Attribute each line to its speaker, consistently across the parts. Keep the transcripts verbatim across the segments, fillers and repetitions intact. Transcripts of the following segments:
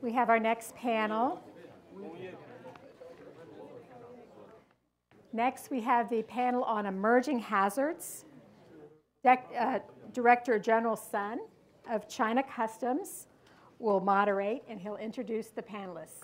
Speaker 1: we have our next panel. Next, we have the panel on emerging hazards. De uh, Director General Sun of China Customs will moderate, and he'll introduce the panelists.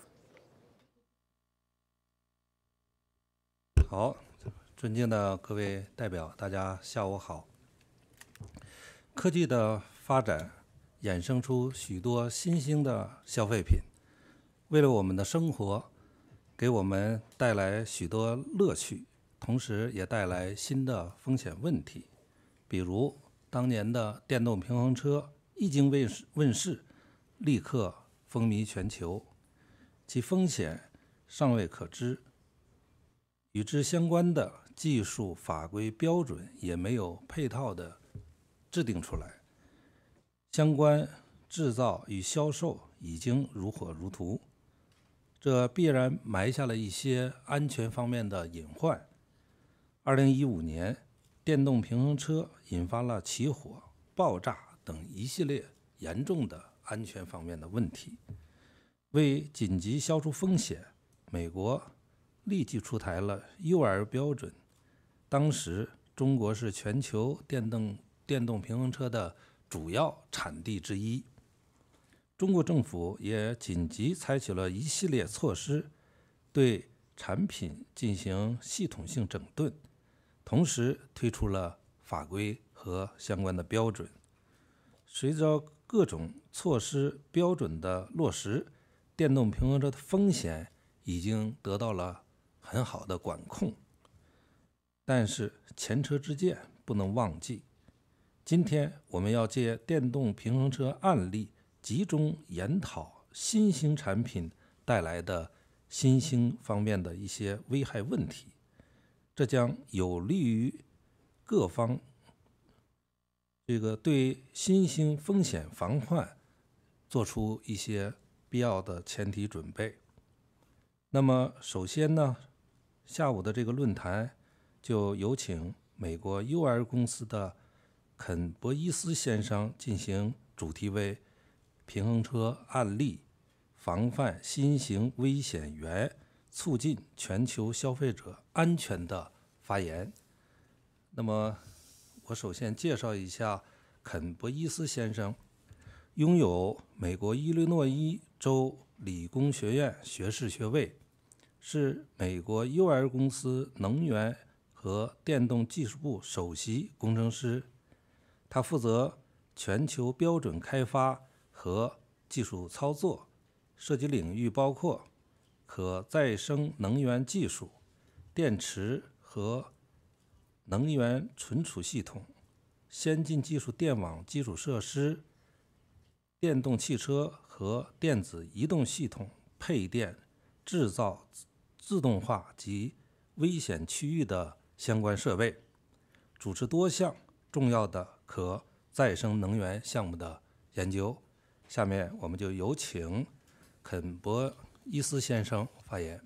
Speaker 2: 好，尊敬的各位代表，大家下午好。科技的发展衍生出许多新兴的消费品，为了我们的生活，给我们带来许多乐趣，同时也带来新的风险问题。比如当年的电动平衡车一经问世，问世立刻风靡全球，其风险尚未可知，与之相关的技术法规标准也没有配套的制定出来，相关制造与销售已经如火如荼，这必然埋下了一些安全方面的隐患。二零一五年，电动平衡车引发了起火、爆炸等一系列严重的安全方面的问题。为紧急消除风险，美国立即出台了 U L 标准。当时，中国是全球电动电动平衡车的主要产地之一。中国政府也紧急采取了一系列措施，对产品进行系统性整顿，同时推出了法规和相关的标准。随着各种措施标准的落实，电动平衡车的风险已经得到了很好的管控。但是前车之鉴不能忘记，今天我们要借电动平衡车案例，集中研讨新兴产品带来的新兴方面的一些危害问题，这将有利于各方这个对新兴风险防范做出一些必要的前提准备。那么首先呢，下午的这个论坛就有请美国 U L 公司的肯博伊斯先生进行主题为平衡车案例防范新型危险源，促进全球消费者安全的发言。那么我首先介绍一下肯博伊斯先生，拥有美国伊利诺伊州理工学院学士学位，是美国 U L 公司能源和电动技术部首席工程师。他负责全球标准开发和技术操作，涉及领域包括可再生能源技术、电池和能源存储系统、先进技术电网基础设施、电动汽车和电子移动系统配电、制造、自动化及危险区域的相关设备，主持多项重要的可再生能源项目的研究。下面我们就有请肯博伊斯先生发言。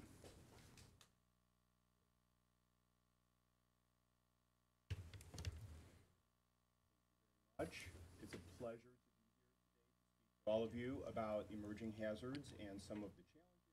Speaker 3: It's a pleasure to be here today to speak to all of you about emerging hazards and some of the challenges.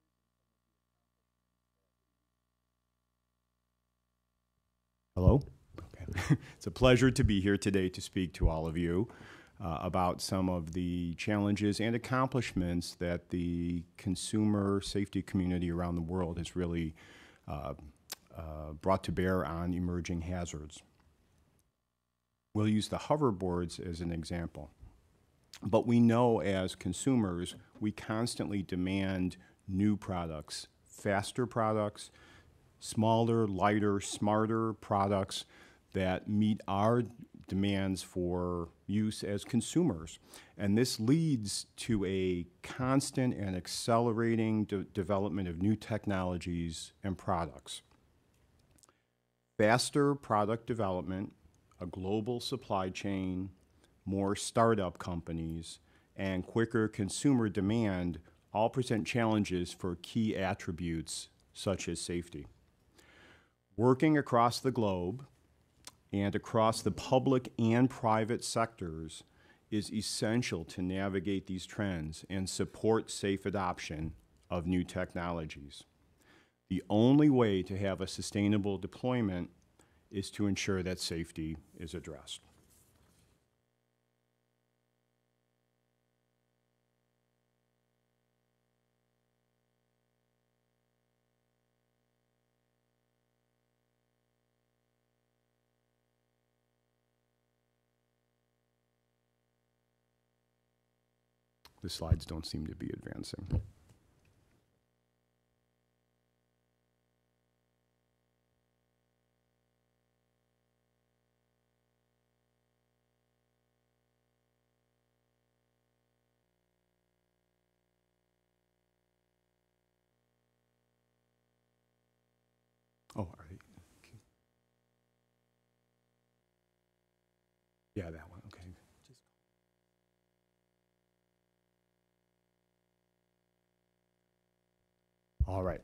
Speaker 3: Hello? Okay. It's a pleasure to be here today to speak to all of you uh, about some of the challenges and accomplishments that the consumer safety community around the world has really uh, uh, brought to bear on emerging hazards. We'll use the hoverboards as an example. But we know as consumers, we constantly demand new products, faster products, smaller, lighter, smarter products that meet our demands for use as consumers. And this leads to a constant and accelerating de- development of new technologies and products. Faster product development, a global supply chain, more startup companies, and quicker consumer demand all present challenges for key attributes such as safety. Working across the globe and across the public and private sectors, is essential to navigate these trends and support safe adoption of new technologies. The only way to have a sustainable deployment is to ensure that safety is addressed. The slides don't seem to be advancing. Oh, are they? Okay. Yeah, that one, okay. All right.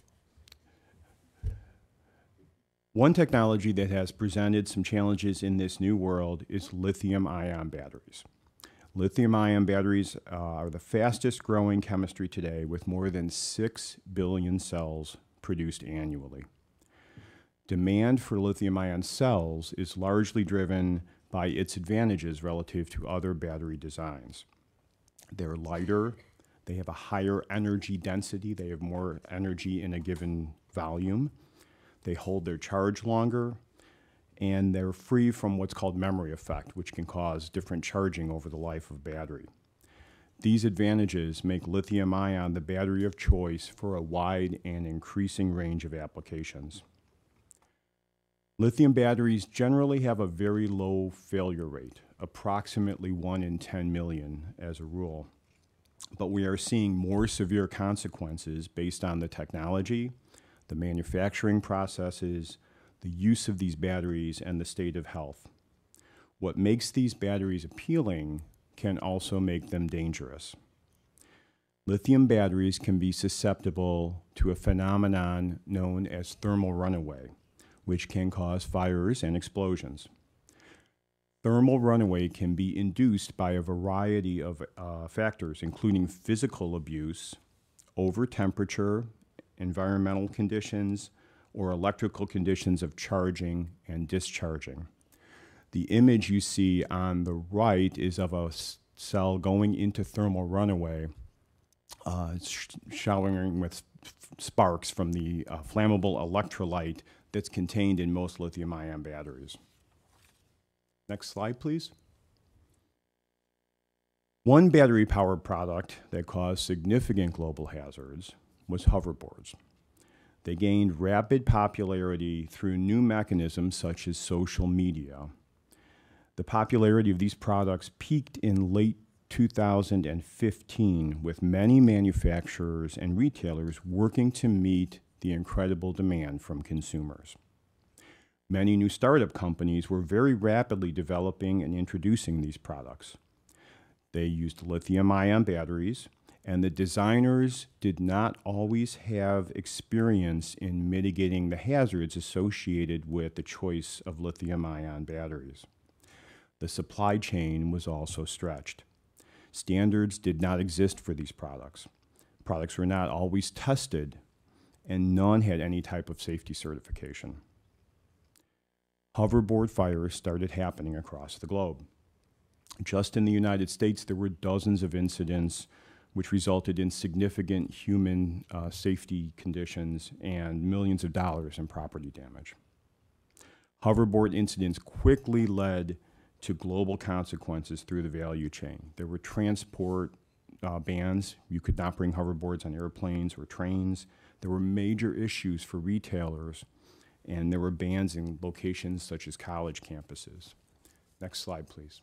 Speaker 3: One technology that has presented some challenges in this new world is lithium-ion batteries. Lithium-ion batteries uh, are the fastest growing chemistry today, with more than six billion cells produced annually. Demand for lithium-ion cells is largely driven by its advantages relative to other battery designs. They're lighter, they have a higher energy density, they have more energy in a given volume, they hold their charge longer, and they're free from what's called memory effect, which can cause different charging over the life of battery. These advantages make lithium-ion the battery of choice for a wide and increasing range of applications. Lithium batteries generally have a very low failure rate, approximately one in ten million as a rule. But we are seeing more severe consequences based on the technology, the manufacturing processes, the use of these batteries, and the state of health. What makes these batteries appealing can also make them dangerous. Lithium batteries can be susceptible to a phenomenon known as thermal runaway, which can cause fires and explosions. Thermal runaway can be induced by a variety of uh, factors, including physical abuse, over temperature, environmental conditions, or electrical conditions of charging and discharging. The image you see on the right is of a cell going into thermal runaway, uh, sh showering with sparks from the uh, flammable electrolyte that's contained in most lithium-ion batteries. Next slide, please. One battery-powered product that caused significant global hazards was hoverboards. They gained rapid popularity through new mechanisms such as social media. The popularity of these products peaked in late two thousand fifteen, with many manufacturers and retailers working to meet the incredible demand from consumers. Many new startup companies were very rapidly developing and introducing these products. They used lithium-ion batteries, and the designers did not always have experience in mitigating the hazards associated with the choice of lithium-ion batteries. The supply chain was also stretched. Standards did not exist for these products. Products were not always tested, and none had any type of safety certification. Hoverboard fires started happening across the globe. Just in the United States, there were dozens of incidents which resulted in significant human uh, safety conditions and millions of dollars in property damage. Hoverboard incidents quickly led to global consequences through the value chain. There were transport uh, bans. You could not bring hoverboards on airplanes or trains. There were major issues for retailers, and there were bans in locations such as college campuses. Next slide, please.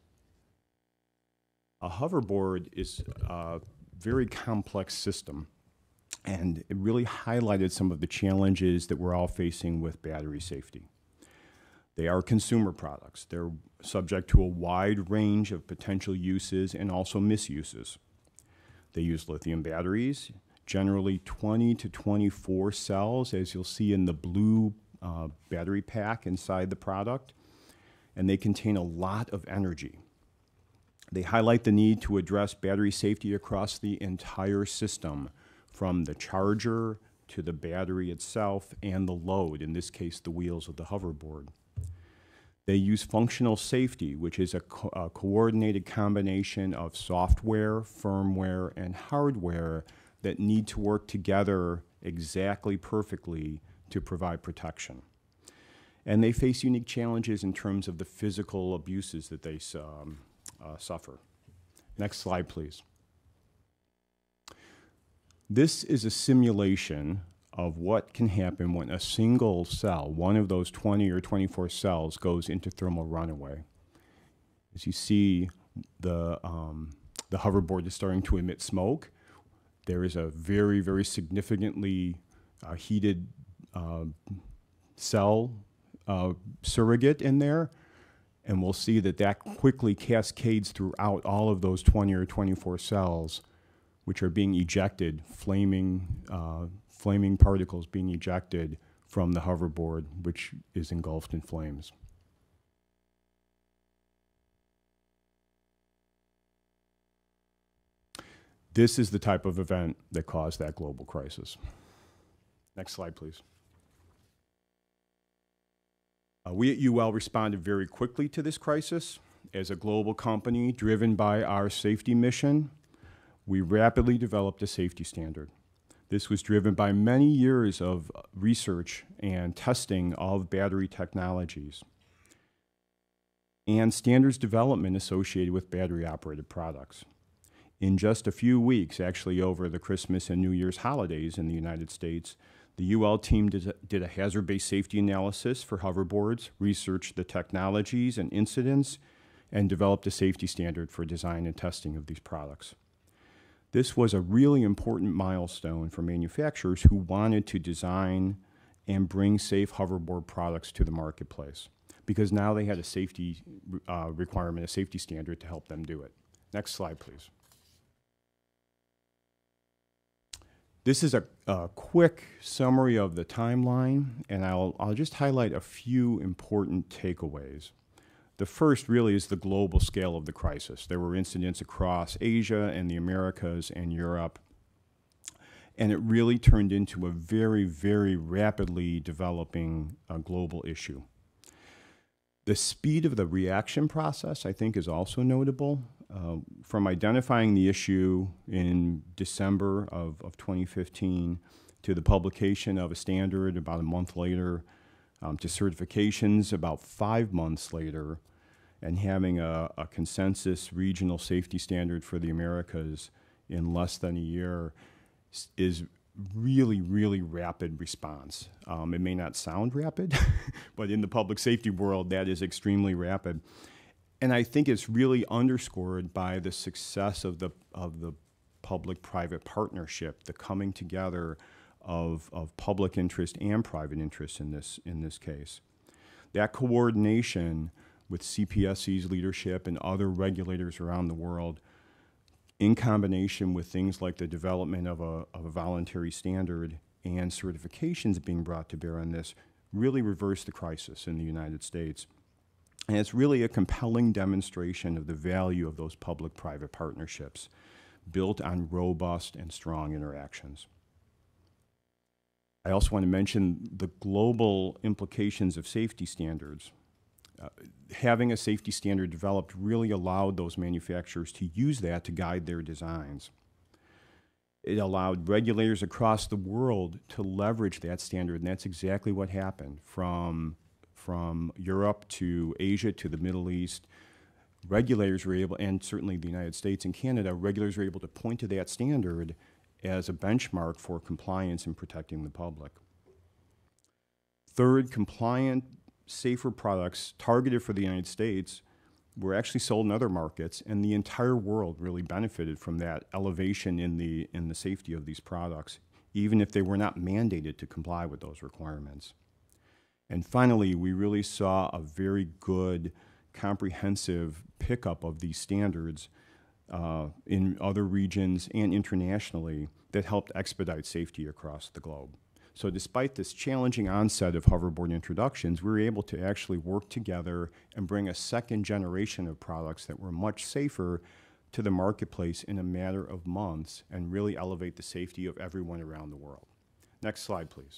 Speaker 3: A hoverboard is a very complex system, and it really highlighted some of the challenges that we're all facing with battery safety. They are consumer products. They're subject to a wide range of potential uses and also misuses. They use lithium batteries, generally twenty to twenty-four cells, as you'll see in the blue uh, battery pack inside the product, and they contain a lot of energy. They highlight the need to address battery safety across the entire system, from the charger to the battery itself and the load, in this case, the wheels of the hoverboard. They use functional safety, which is a, co a coordinated combination of software, firmware, and hardware that need to work together exactly perfectly to provide protection. And they face unique challenges in terms of the physical abuses that they um, uh, suffer. Next slide, please. This is a simulation of what can happen when a single cell, one of those twenty or twenty-four cells, goes into thermal runaway. As you see, the, um, the hoverboard is starting to emit smoke. There is a very, very significantly uh, heated uh, cell uh, surrogate in there, and we'll see that that quickly cascades throughout all of those twenty or twenty-four cells, which are being ejected, flaming, uh, flaming particles being ejected from the hoverboard, which is engulfed in flames. This is the type of event that caused that global crisis. Next slide, please. Uh, we at U L responded very quickly to this crisis. As a global company driven by our safety mission, we rapidly developed a safety standard. This was driven by many years of research and testing of battery technologies and standards development associated with battery-operated products. In just a few weeks, actually over the Christmas and New Year's holidays in the United States, the U L team did a, did a hazard-based safety analysis for hoverboards, researched the technologies and incidents, and developed a safety standard for design and testing of these products. This was a really important milestone for manufacturers who wanted to design and bring safe hoverboard products to the marketplace, because now they had a safety uh, requirement, a safety standard to help them do it. Next slide, please. This is a, a quick summary of the timeline, and I'll, I'll just highlight a few important takeaways. The first really is the global scale of the crisis. There were incidents across Asia and the Americas and Europe, and it really turned into a very, very rapidly developing uh, global issue. The speed of the reaction process, I think, is also notable. Uh, from identifying the issue in December of, of twenty fifteen to the publication of a standard about a month later, um, to certifications about five months later, and having a, a consensus regional safety standard for the Americas in less than a year is really, really rapid response. Um, it may not sound rapid, but in the public safety world, that is extremely rapid. And I think it's really underscored by the success of the, of the public-private partnership, the coming together of, of public interest and private interest in this, in this case. That coordination with C P S C's leadership and other regulators around the world, in combination with things like the development of a, of a voluntary standard and certifications being brought to bear on this, really reversed the crisis in the United States. And it's really a compelling demonstration of the value of those public-private partnerships built on robust and strong interactions. I also want to mention the global implications of safety standards. Uh, having a safety standard developed really allowed those manufacturers to use that to guide their designs. It allowed regulators across the world to leverage that standard, and that's exactly what happened. From, from Europe to Asia to the Middle East, regulators were able, and certainly the United States and Canada, regulators were able to point to that standard as a benchmark for compliance and protecting the public. Third, compliant, safer products targeted for the United States were actually sold in other markets, and the entire world really benefited from that elevation in the, in the safety of these products, even if they were not mandated to comply with those requirements. And finally, we really saw a very good, comprehensive pickup of these standards uh, in other regions and internationally that helped expedite safety across the globe. So despite this challenging onset of hoverboard introductions, we were able to actually work together and bring a second generation of products that were much safer to the marketplace in a matter of months and really elevate the safety of everyone around the world. Next slide, please.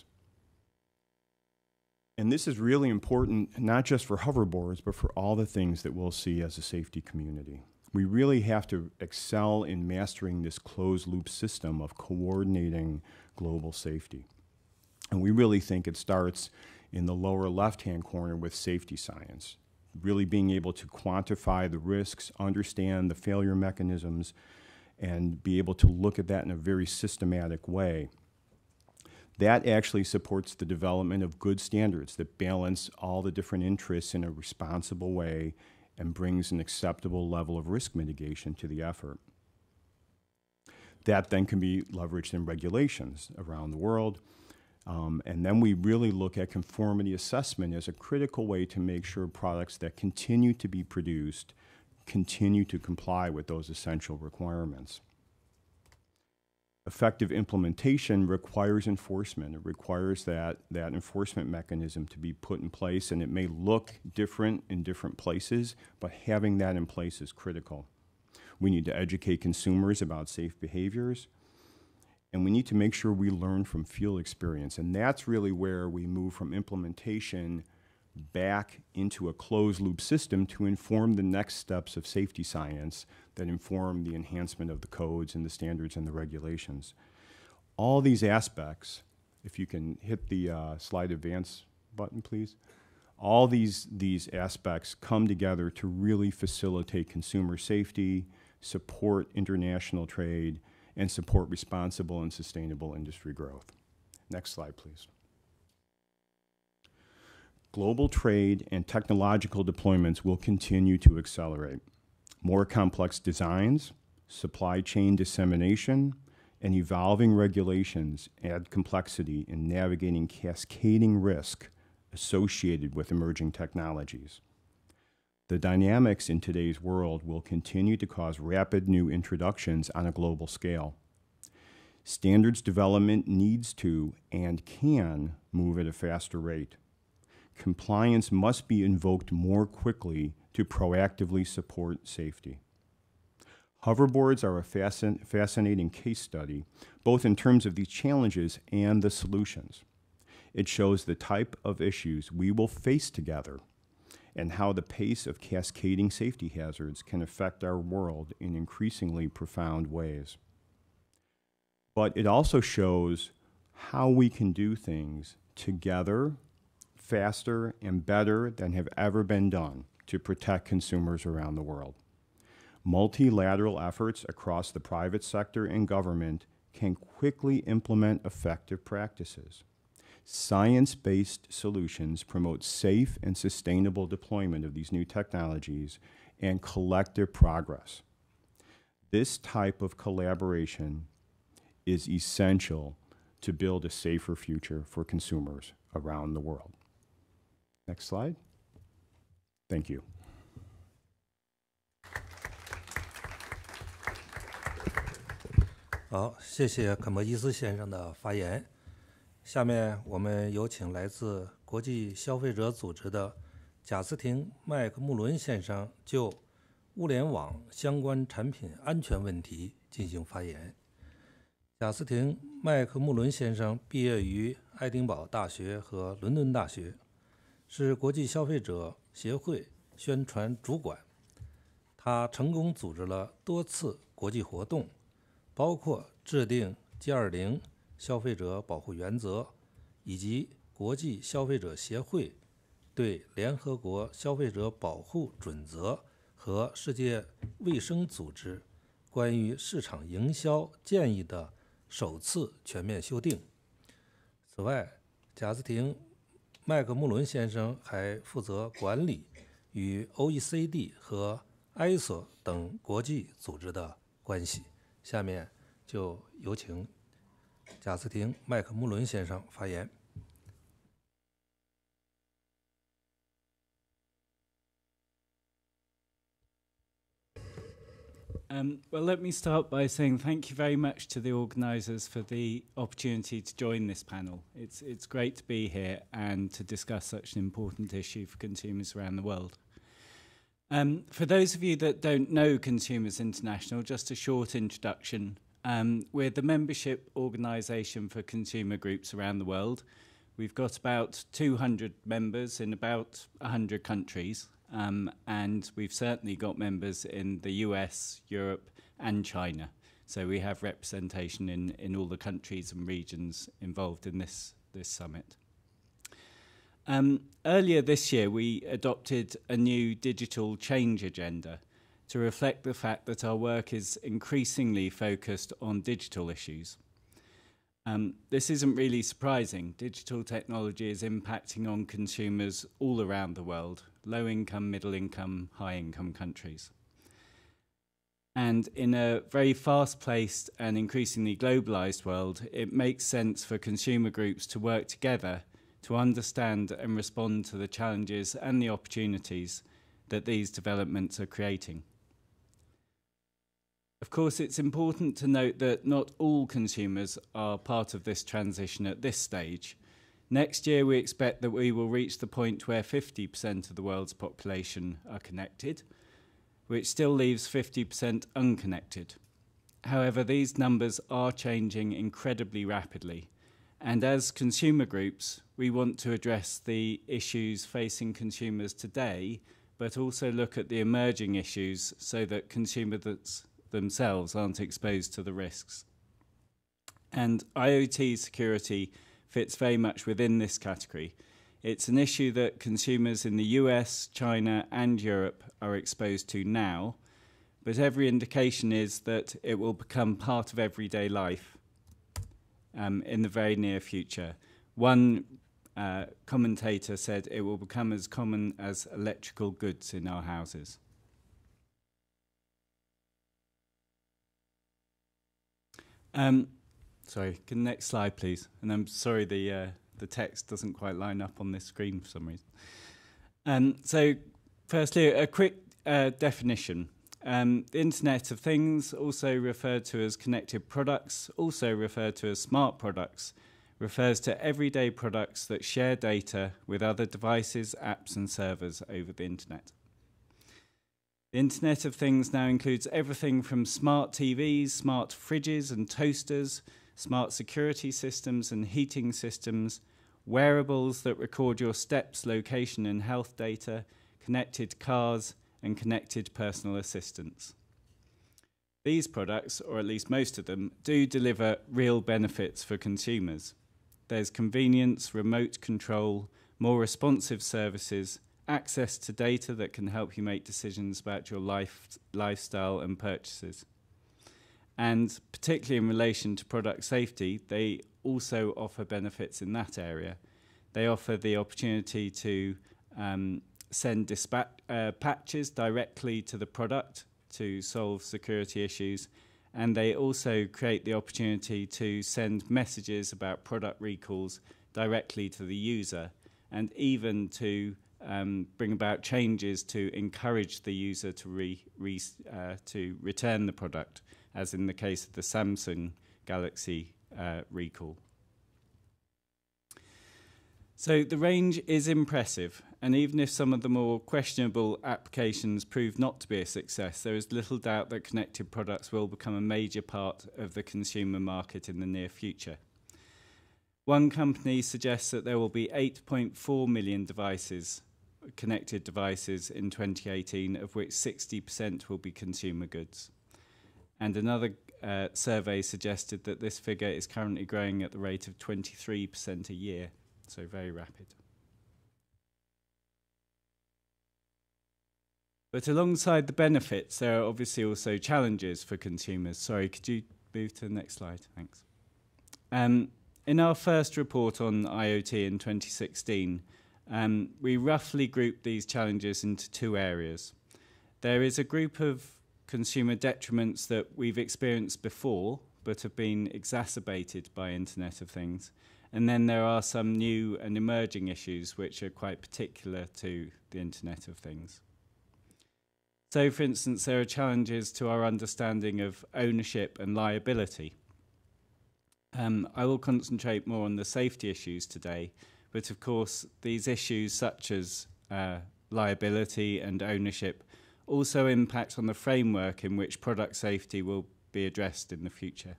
Speaker 3: And this is really important, not just for hoverboards, but for all the things that we'll see as a safety community. We really have to excel in mastering this closed loop system of coordinating global safety. And we really think it starts in the lower left-hand corner with safety science, really being able to quantify the risks, understand the failure mechanisms, and be able to look at that in a very systematic way. That actually supports the development of good standards that balance all the different interests in a responsible way and brings an acceptable level of risk mitigation to the effort. That then can be leveraged in regulations around the world. Um, and then we really look at conformity assessment as a critical way to make sure products that continue to be produced continue to comply with those essential requirements. Effective implementation requires enforcement. It requires that, that enforcement mechanism to be put in place, and it may look different in different places, but having that in place is critical. We need to educate consumers about safe behaviors, and we need to make sure we learn from field experience, and that's really where we move from implementation back into a closed-loop system to inform the next steps of safety science that inform the enhancement of the codes and the standards and the regulations. All these aspects, if you can hit the uh, slide advance button, please. All these, these aspects come together to really facilitate consumer safety, support international trade, and support responsible and sustainable industry growth. Next slide, please. Global trade and technological deployments will continue to accelerate. More complex designs, supply chain dissemination, and evolving regulations add complexity in navigating cascading risk associated with emerging technologies. The dynamics in today's world will continue to cause rapid new introductions on a global scale. Standards development needs to and can move at a faster rate. Compliance must be invoked more quickly to proactively support safety. Hoverboards are a fascin- fascinating case study, both in terms of these challenges and the solutions. It shows the type of issues we will face together and how the pace of cascading safety hazards can affect our world in increasingly profound ways. But it also shows how we can do things together faster and better than have ever been done to protect consumers around the world. Multilateral efforts across the private sector and government can quickly implement effective practices. Science-based solutions promote safe and sustainable deployment of these new technologies and collective progress. This type of collaboration is essential to build a safer future for consumers around the world. Next slide. Thank you.
Speaker 2: 好，谢谢肯伯基斯先生的发言。下面我们有请来自国际消费者组织的贾斯廷·麦克穆伦先生就物联网相关产品安全问题进行发言。贾斯廷·麦克穆伦先生毕业于爱丁堡大学和伦敦大学，是国际消费者协会宣传主管。他成功组织了多次国际活动，包括制定 G 二十 消费者保护原则，以及国际消费者协会对联合国消费者保护准则和世界卫生组织关于市场营销建议的首次全面修订。此外，贾斯廷·麦克穆伦先生还负责管理与 O E C D 和 I S O 等国际组织的关系。下面就有请贾斯廷·麦克穆伦先生发言。
Speaker 4: Um, well, let me start by saying thank you very much to the organisers for the opportunity to join this panel. It's, it's great to be here and to discuss such an important issue for consumers around the world. Um, for those of you that don't know Consumers International, just a short introduction. Um, we're the membership organisation for consumer groups around the world. We've got about two hundred members in about one hundred countries. Um, and we've certainly got members in the U S, Europe and China. So we have representation in, in all the countries and regions involved in this, this summit. Um, earlier this year, we adopted a new digital change agenda to reflect the fact that our work is increasingly focused on digital issues. Um, this isn't really surprising. Digital technology is impacting on consumers all around the world, low-income, middle-income, high-income countries. And in a very fast-paced and increasingly globalized world, it makes sense for consumer groups to work together to understand and respond to the challenges and the opportunities that these developments are creating. Of course, it's important to note that not all consumers are part of this transition at this stage. Next year, we expect that we will reach the point where fifty percent of the world's population are connected, which still leaves fifty percent unconnected. However, these numbers are changing incredibly rapidly. And as consumer groups, we want to address the issues facing consumers today, but also look at the emerging issues so that consumers themselves aren't exposed to the risks. And IoT security fits very much within this category. It's an issue that consumers in the U S, China and Europe are exposed to now, but every indication is that it will become part of everyday life um, in the very near future. One uh, commentator said it will become as common as electrical goods in our houses. Um, sorry, can next slide, please? And I'm sorry the uh, the text doesn't quite line up on this screen for some reason. Um, so, firstly, a quick uh, definition. Um, the Internet of Things, also referred to as connected products, also referred to as smart products, refers to everyday products that share data with other devices, apps, and servers over the Internet. The Internet of Things now includes everything from smart T Vs, smart fridges and toasters, smart security systems and heating systems, wearables that record your steps, location and health data, connected cars, and connected personal assistants. These products, or at least most of them, do deliver real benefits for consumers. There's convenience, remote control, more responsive services, access to data that can help you make decisions about your life, lifestyle and purchases. And particularly in relation to product safety, they also offer benefits in that area. They offer the opportunity to um, send dispatch, uh, patches directly to the product to solve security issues, and they also create the opportunity to send messages about product recalls directly to the user, and even to Um, bring about changes to encourage the user to, re, re, uh, to return the product, as in the case of the Samsung Galaxy uh, recall. So the range is impressive, and even if some of the more questionable applications prove not to be a success, there is little doubt that connected products will become a major part of the consumer market in the near future. One company suggests that there will be eight point four million devices, connected devices in twenty eighteen, of which sixty percent will be consumer goods. And another uh, survey suggested that this figure is currently growing at the rate of twenty-three percent a year, so very rapid. But alongside the benefits, there are obviously also challenges for consumers. Sorry, could you move to the next slide? Thanks. Um, in our first report on IoT in twenty sixteen, um, we roughly grouped these challenges into two areas. There is a group of consumer detriments that we've experienced before, but have been exacerbated by Internet of Things. And then there are some new and emerging issues which are quite particular to the Internet of Things. So, for instance, there are challenges to our understanding of ownership and liability. Um, I will concentrate more on the safety issues today, but of course, these issues such as uh, liability and ownership also impact on the framework in which product safety will be addressed in the future.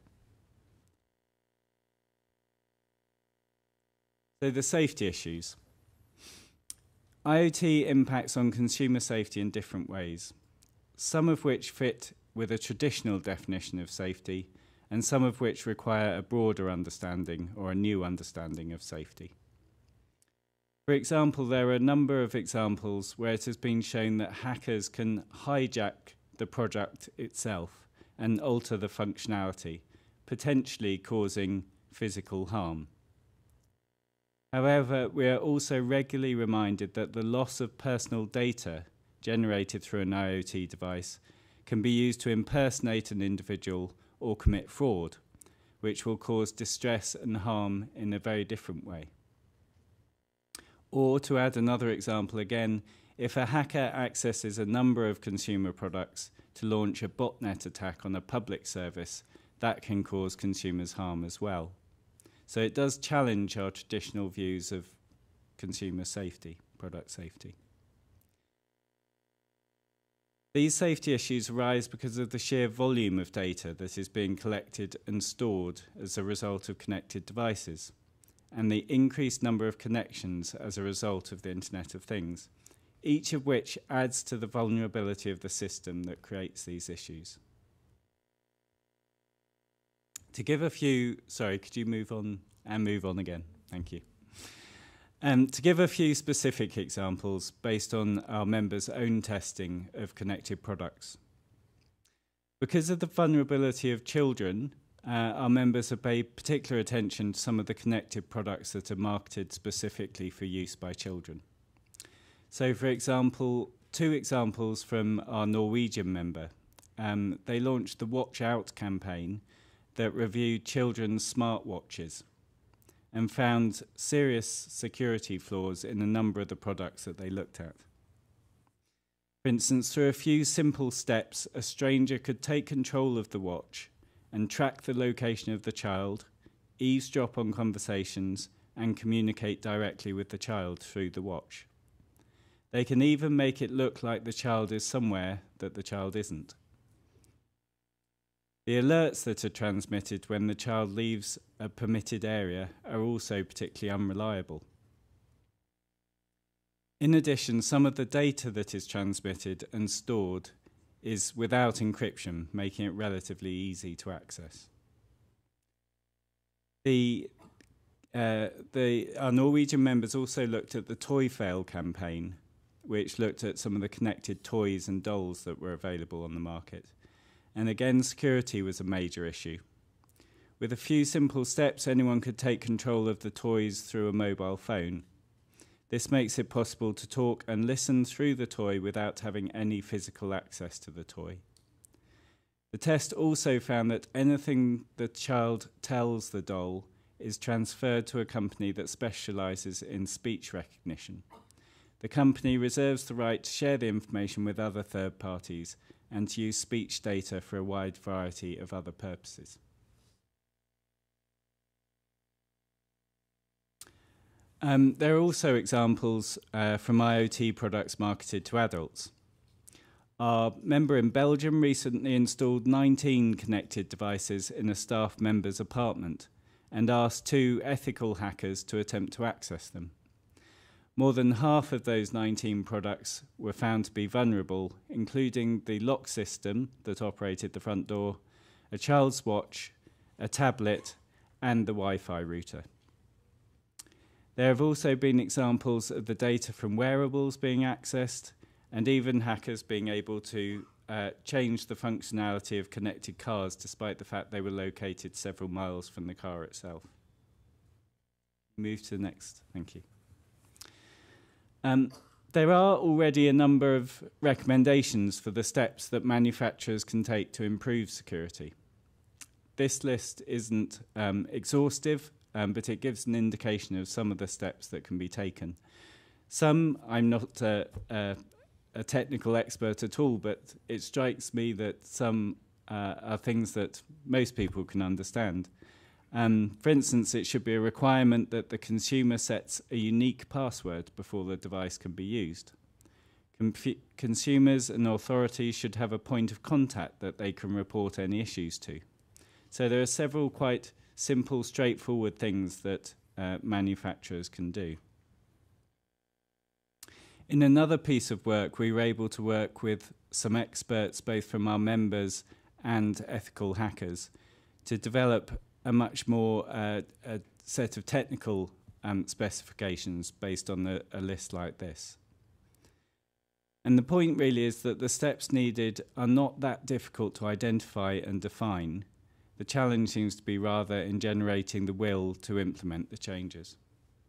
Speaker 4: So the safety issues. IoT impacts on consumer safety in different ways, some of which fit with a traditional definition of safety, and some of which require a broader understanding or a new understanding of safety. For example, there are a number of examples where it has been shown that hackers can hijack the product itself and alter the functionality, potentially causing physical harm. However, we are also regularly reminded that the loss of personal data generated through an IoT device can be used to impersonate an individual or commit fraud, which will cause distress and harm in a very different way. Or, to add another example again, if a hacker accesses a number of consumer products to launch a botnet attack on a public service, that can cause consumers harm as well. So it does challenge our traditional views of consumer safety, product safety. These safety issues arise because of the sheer volume of data that is being collected and stored as a result of connected devices, and the increased number of connections as a result of the Internet of Things, each of which adds to the vulnerability of the system that creates these issues. To give a few, sorry, could you move on and move on again? Thank you. Um, to give a few specific examples based on our members' own testing of connected products. Because of the vulnerability of children, uh, our members have paid particular attention to some of the connected products that are marketed specifically for use by children. So, for example, two examples from our Norwegian member. Um, they launched the Watch Out campaign that reviewed children's smartwatches and found serious security flaws in a number of the products that they looked at. For instance, through a few simple steps, a stranger could take control of the watch and track the location of the child, eavesdrop on conversations, and communicate directly with the child through the watch. They can even make it look like the child is somewhere that the child isn't. The alerts that are transmitted when the child leaves a permitted area are also particularly unreliable. In addition, some of the data that is transmitted and stored is without encryption, making it relatively easy to access. The, uh, the, our Norwegian members also looked at the Toy Fail campaign, which looked at some of the connected toys and dolls that were available on the market. And again, security was a major issue. With a few simple steps, anyone could take control of the toys through a mobile phone. This makes it possible to talk and listen through the toy without having any physical access to the toy. The test also found that anything the child tells the doll is transferred to a company that specializes in speech recognition. The company reserves the right to share the information with other third parties and to use speech data for a wide variety of other purposes. Um, there are also examples uh, from IoT products marketed to adults. Our member in Belgium recently installed nineteen connected devices in a staff member's apartment and asked two ethical hackers to attempt to access them. More than half of those nineteen products were found to be vulnerable, including the lock system that operated the front door, a child's watch, a tablet, and the Wi-Fi router. There have also been examples of the data from wearables being accessed, and even hackers being able to uh, change the functionality of connected cars despite the fact they were located several miles from the car itself. Move to the next, thank you. Um, there are already a number of recommendations for the steps that manufacturers can take to improve security. This list isn't um, exhaustive, um, but it gives an indication of some of the steps that can be taken. Some I'm not uh, uh, a technical expert at all, but it strikes me that some uh, are things that most people can understand. Um, for instance, it should be a requirement that the consumer sets a unique password before the device can be used. Conf- consumers and authorities should have a point of contact that they can report any issues to. So there are several quite simple, straightforward things that uh, manufacturers can do. In another piece of work, we were able to work with some experts, both from our members and ethical hackers, to develop a much more uh, a set of technical um, specifications based on the, a list like this. And the point really is that the steps needed are not that difficult to identify and define. The challenge seems to be rather in generating the will to implement the changes.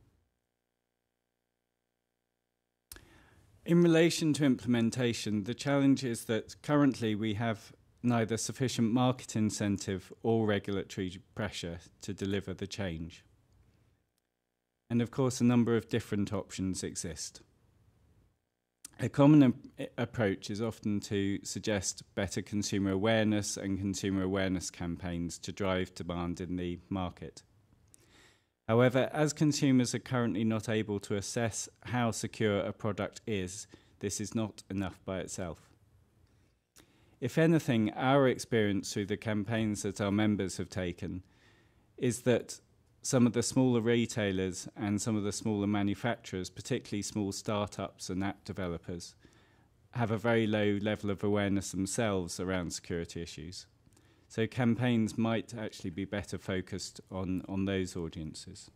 Speaker 4: In relation to implementation, the challenge is that currently we have neither sufficient market incentive or regulatory pressure to deliver the change. And of course, a number of different options exist. A common ap- approach is often to suggest better consumer awareness and consumer awareness campaigns to drive demand in the market. However, as consumers are currently not able to assess how secure a product is, this is not enough by itself. If anything, our experience through the campaigns that our members have taken is that some of the smaller retailers and some of the smaller manufacturers, particularly small startups and app developers, have a very low level of awareness themselves around security issues. So campaigns might actually be better focused on, on those audiences.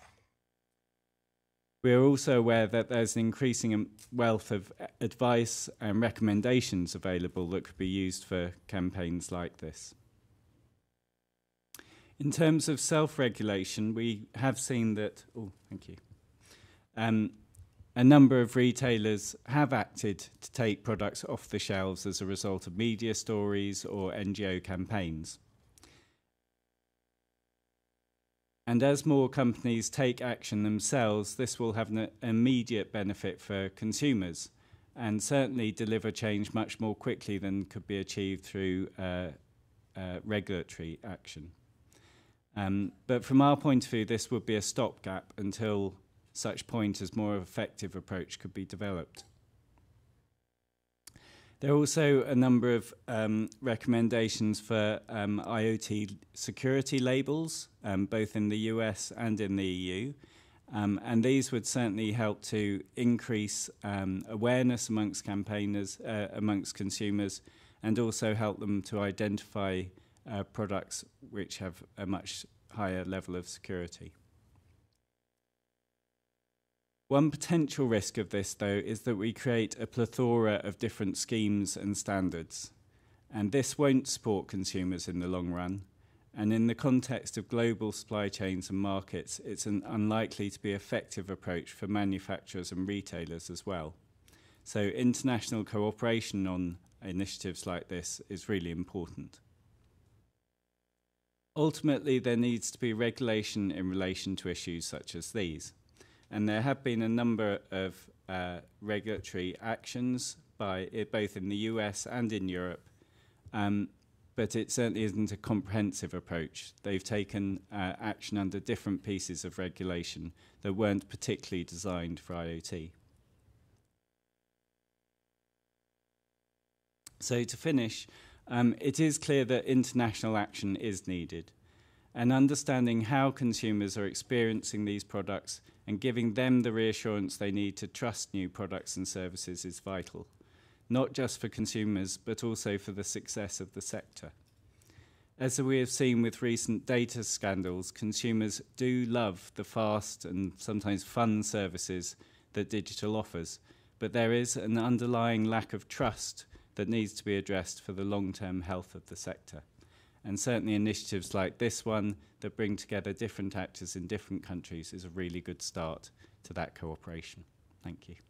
Speaker 4: We are also aware that there's an increasing wealth of advice and recommendations available that could be used for campaigns like this. In terms of self-regulation, we have seen that, oh, thank you, um, a number of retailers have acted to take products off the shelves as a result of media stories or N G O campaigns. And as more companies take action themselves, this will have an immediate benefit for consumers and certainly deliver change much more quickly than could be achieved through uh, uh, regulatory action. Um, but from our point of view, this would be a stopgap until such point as more effective approach could be developed. There are also a number of um, recommendations for um, IoT security labels, um, both in the U S and in the E U. Um, and these would certainly help to increase um, awareness amongst campaigners, uh, amongst consumers, and also help them to identify uh, products which have a much higher level of security. One potential risk of this, though, is that we create a plethora of different schemes and standards, and this won't support consumers in the long run. And in the context of global supply chains and markets, it's an unlikely to be an effective approach for manufacturers and retailers as well. So international cooperation on initiatives like this is really important. Ultimately, there needs to be regulation in relation to issues such as these. And there have been a number of uh, regulatory actions by it, both in the U S and in Europe, um, but it certainly isn't a comprehensive approach. They've taken uh, action under different pieces of regulation that weren't particularly designed for IoT. So to finish, um, it is clear that international action is needed, and understanding how consumers are experiencing these products and giving them the reassurance they need to trust new products and services is vital, not just for consumers, but also for the success of the sector. As we have seen with recent data scandals, consumers do love the fast and sometimes fun services that digital offers, but there is an underlying lack of trust that needs to be addressed for the long-term health of the sector. And certainly initiatives like this one that bring together different actors in different countries is a really good start to that cooperation. Thank you.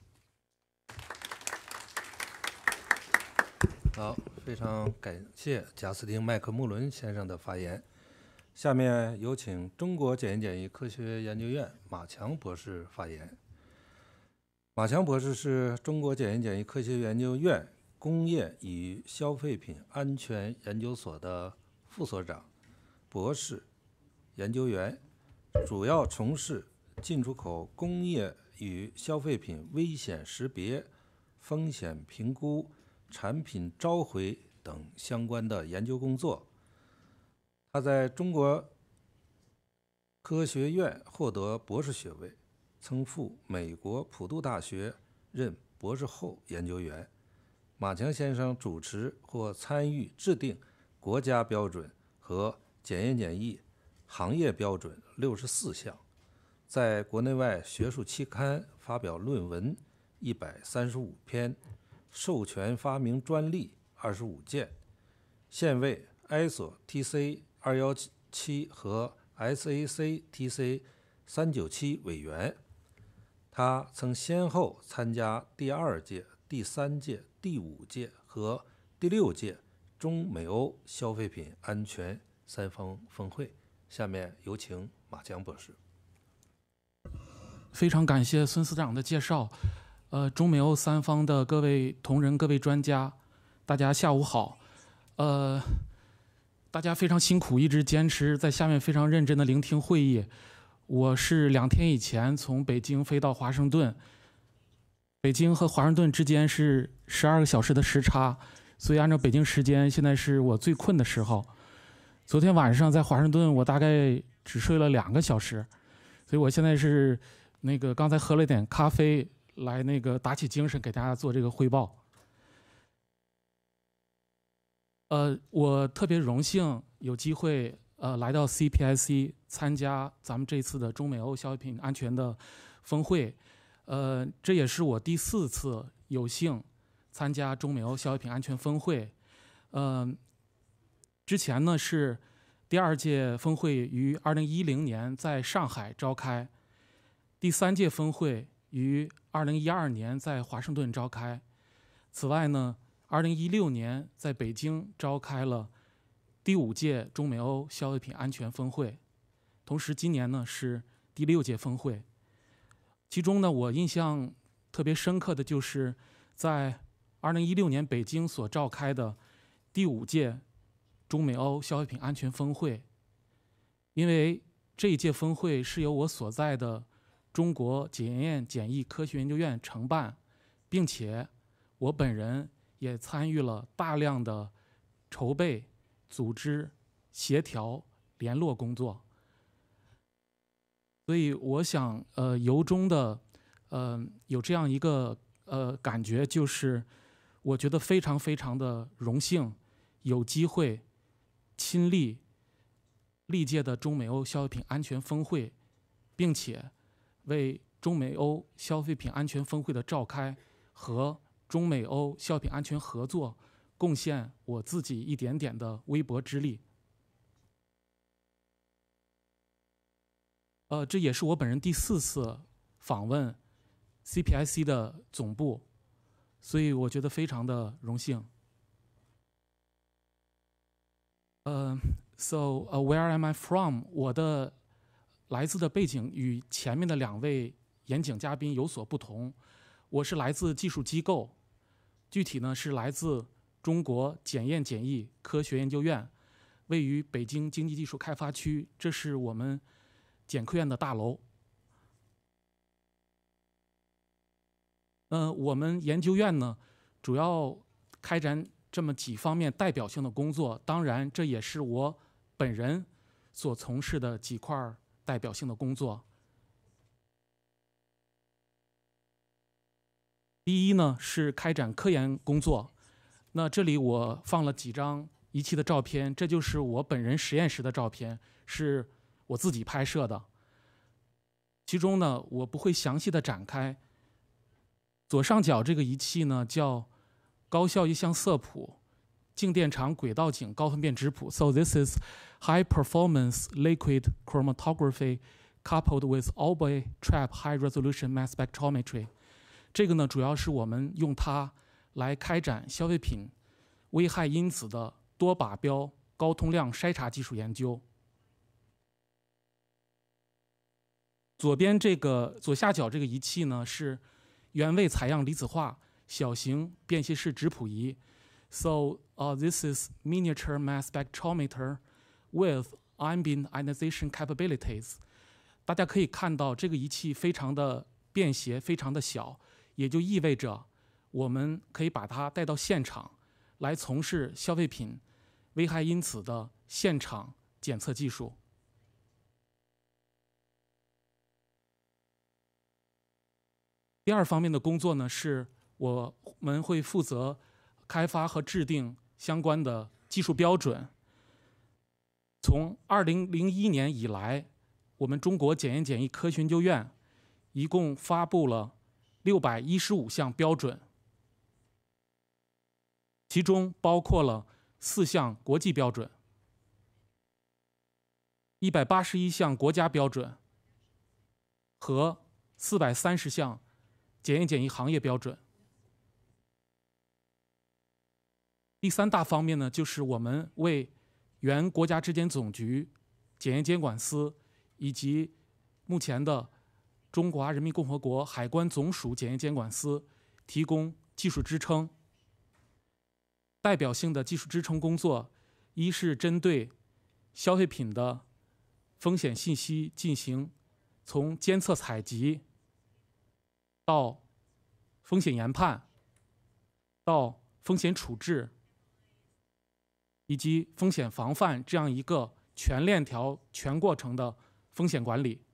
Speaker 2: 好，非常感谢贾斯汀·麦克穆伦先生的发言。下面有请中国检验检疫科学研究院马强博士发言。 马强博士是中国检验检疫科学研究院工业与消费品安全研究所的副所长、博士研究员，主要从事进出口工业与消费品危险识别、风险评估、产品召回等相关的研究工作。他在中国科学院获得博士学位，曾赴美国普渡大学任博士后研究员。马强先生主持或参与制定国家标准和检验检疫行业标准六十四项，在国内外学术期刊发表论文一百三十五篇，授权发明专利二十五件，现为 I S O T C 二一七和 S A C T C 三九七委员。他曾先后参加第二届、第三届、第五届和第六届中美欧消费品安全三方峰会。下面有请马强博士。
Speaker 5: 非常感谢孙司长的介绍。呃，中美欧三方的各位同仁、各位专家，大家下午好。呃，大家非常辛苦，一直坚持在下面非常认真的聆听会议。我是两天以前从北京飞到华盛顿，北京和华盛顿之间是十二个小时的时差，所以按照北京时间，现在是我最困的时候。昨天晚上在华盛顿，我大概只睡了两个小时，所以我现在是那个刚才喝了点咖啡，来那个打起精神给大家做这个汇报。呃，我特别荣幸有机会呃来到 C P S C 参加咱们这次的中美欧消费品安全的峰会，呃，这也是我第四次有幸参加中美欧消费品安全峰会。呃，之前呢是第二届峰会于二零一零年在上海召开，第三届峰会于二零一二年在华盛顿召开。此外呢，二零一六年在北京召开了第五届中美欧消费品安全峰会，同时今年呢是第六届峰会。其中呢，我印象特别深刻的就是在二零一六年北京所召开的第五届中美欧消费品安全峰会，因为这一届峰会是由我所在的中国检验检疫科学研究院承办，并且我本人也参与了大量的筹备、组织、协调、联络工作。所以我想，呃，由衷的，呃，有这样一个呃感觉，就是我觉得非常非常的荣幸，有机会亲历历届的中美欧消费品安全峰会，并且为中美欧消费品安全峰会的召开和中美欧消费品安全合作贡献我自己一点点的微薄之力。呃，这也是我本人第四次访问 C P S C 的总部，所以我觉得非常的荣幸。呃 ，So、uh, where am I from？ 我的来自的背景与前面的两位演讲嘉宾有所不同。我是来自技术机构，具体呢是来自中国检验检疫科学研究院，位于北京经济技术开发区，这是我们检科院的大楼。呃，我们研究院呢，主要开展这么几方面代表性的工作，当然这也是我本人所从事的几块代表性的工作。第一呢是开展科研工作，那这里我放了几张仪器的照片，这就是我本人实验室的照片，是我自己拍摄的。其中呢，我不会详细的展开。左上角这个仪器呢叫高效一项色谱静电场轨道景高分辨质谱 ，So this is high performance liquid chromatography coupled with Alloy trap high resolution mass spectrometry。这个呢，主要是我们用它来开展消费品危害因子的多靶标高通量筛查技术研究。左边这个左下角这个仪器呢，是原位采样离子化小型便携式质谱仪。So uh, this is miniature mass spectrometer with ambient ionization capabilities。大家可以看到，这个仪器非常的便携，非常的小，也就意味着我们可以把它带到现场，来从事消费品危害因子的现场检测技术。第二方面的工作呢，是我们会负责开发和制定相关的技术标准。从二零零一年以来，我们中国检验检疫科学研究院一共发布了六百一十五项标准，其中包括了四项国际标准、一百八十一项国家标准和四百三十项检验检疫行业标准。第三大方面呢，就是我们为原国家质检总局、检验监管司以及目前的中华人民共和国海关总署检验监管司提供技术支撑。代表性的技术支撑工作，一是针对消费品的风险信息进行从监测采集到风险研判到风险处置以及风险防范这样一个全链条全过程的风险管理。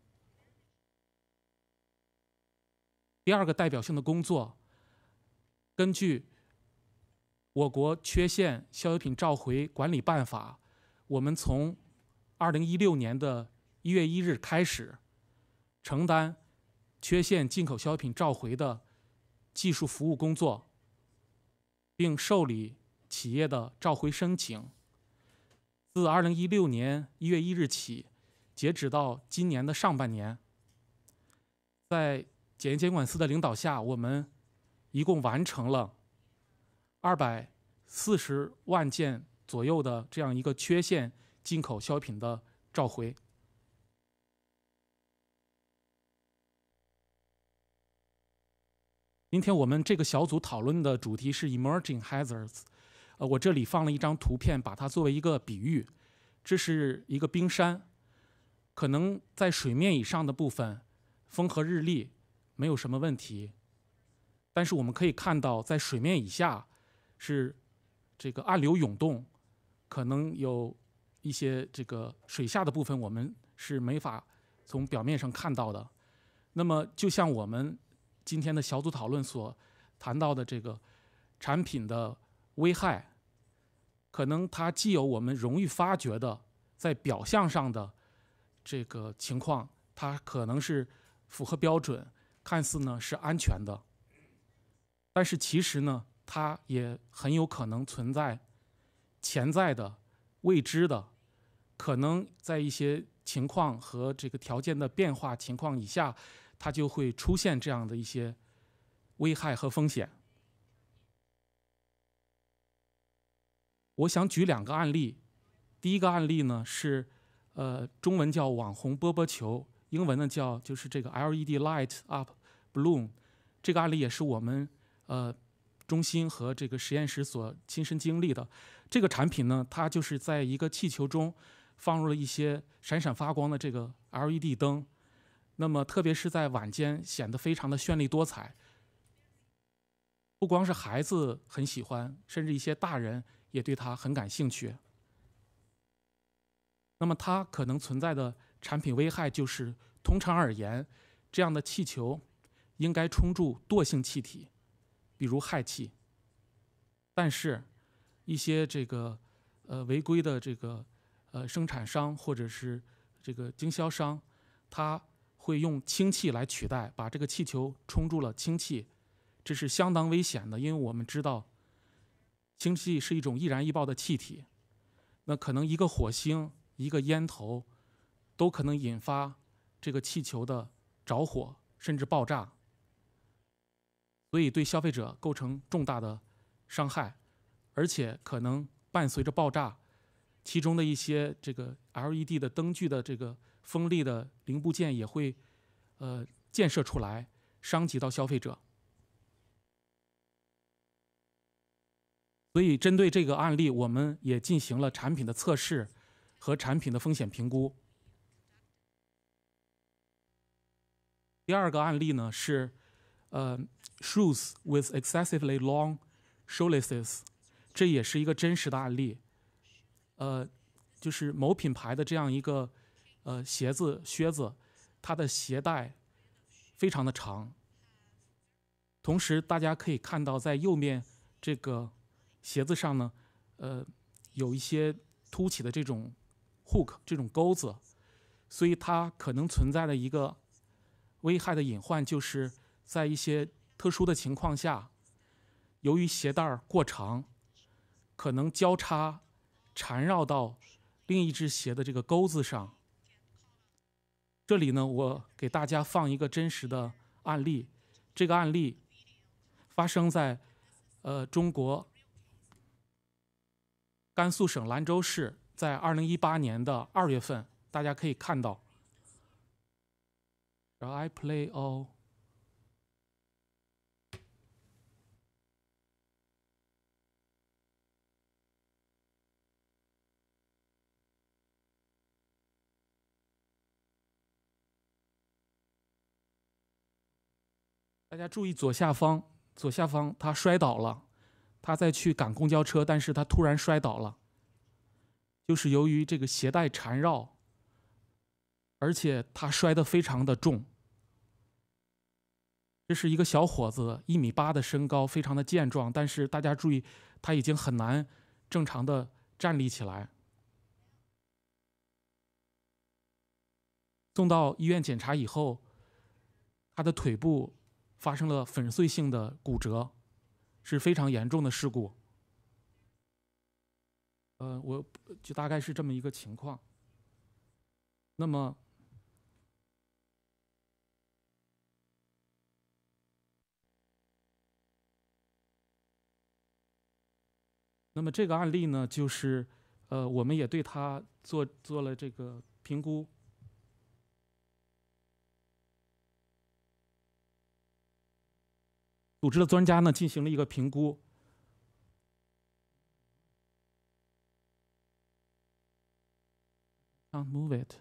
Speaker 5: 第二个代表性的工作，根据我国缺陷消费品召回管理办法，我们从二零一六年的一月一日开始，承担缺陷进口消费品召回的技术服务工作，并受理企业的召回申请。自二零一六年一月一日起，截止到今年的上半年，在检验监管司的领导下，我们一共完成了二百四十万件左右的这样一个缺陷进口消费品的召回。今天我们这个小组讨论的主题是 emerging hazards。呃，我这里放了一张图片，把它作为一个比喻。这是一个冰山，可能在水面以上的部分，风和日丽没有什么问题。但是我们可以看到，在水面以下是这个暗流涌动，可能有一些这个水下的部分我们是没法从表面上看到的。那么，就像我们今天的小组讨论所谈到的这个产品的危害，可能它既有我们容易发觉的在表象上的这个情况，它可能是符合标准，看似呢是安全的，但是其实呢，它也很有可能存在潜在的未知的，可能在一些情况和这个条件的变化情况以下，它就会出现这样的一些危害和风险。我想举两个案例。第一个案例呢是，呃，中文叫网红波波球，英文呢叫就是这个 L E D Light Up Balloon。这个案例也是我们呃中心和这个实验室所亲身经历的。这个产品呢，它就是在一个气球中放入了一些闪闪发光的这个 L E D 灯，那么特别是在晚间显得非常的绚丽多彩。不光是孩子很喜欢，甚至一些大人也对它很感兴趣。那么它可能存在的产品危害就是，通常而言，这样的气球应该充注惰性气体，比如氦气。但是，一些这个呃违规的这个呃生产商或者是这个经销商，他会用氢气来取代，把这个气球充注了氢气，这是相当危险的，因为我们知道，氢气是一种易燃易爆的气体，那可能一个火星、一个烟头，都可能引发这个气球的着火甚至爆炸，所以对消费者构成重大的伤害，而且可能伴随着爆炸，其中的一些这个 L E D 的灯具的这个锋利的零部件也会呃溅射出来，伤及到消费者。 所以针对这个案例，我们也进行了产品的测试和产品的风险评估。第二个案例呢是，呃 ，shoes with excessively long shoelaces， 这也是一个真实的案例。呃，就是某品牌的这样一个呃鞋子靴子，它的鞋带非常的长。同时，大家可以看到在右面这个鞋子上呢，呃，有一些凸起的这种 hook 这种钩子，所以它可能存在的一个危害的隐患，就是在一些特殊的情况下，由于鞋带过长，可能交叉缠绕到另一只鞋的这个钩子上。这里呢，我给大家放一个真实的案例，这个案例发生在呃中国甘肃省兰州市，在二零一八年的二月份，大家可以看到。Shall I play all？ 大家注意左下方，左下方他摔倒了，他在去赶公交车，但是他突然摔倒了，就是由于这个鞋带缠绕，而且他摔得非常的重。这是一个小伙子，一米八的身高，非常的健壮，但是大家注意，他已经很难正常的站立起来。送到医院检查以后，他的腿部发生了粉碎性的骨折，是非常严重的事故。呃，我就大概是这么一个情况。那么，那么这个案例呢，就是呃，我们也对他做做了这个评估。组织的专家呢进行了一个评估。Can't move it。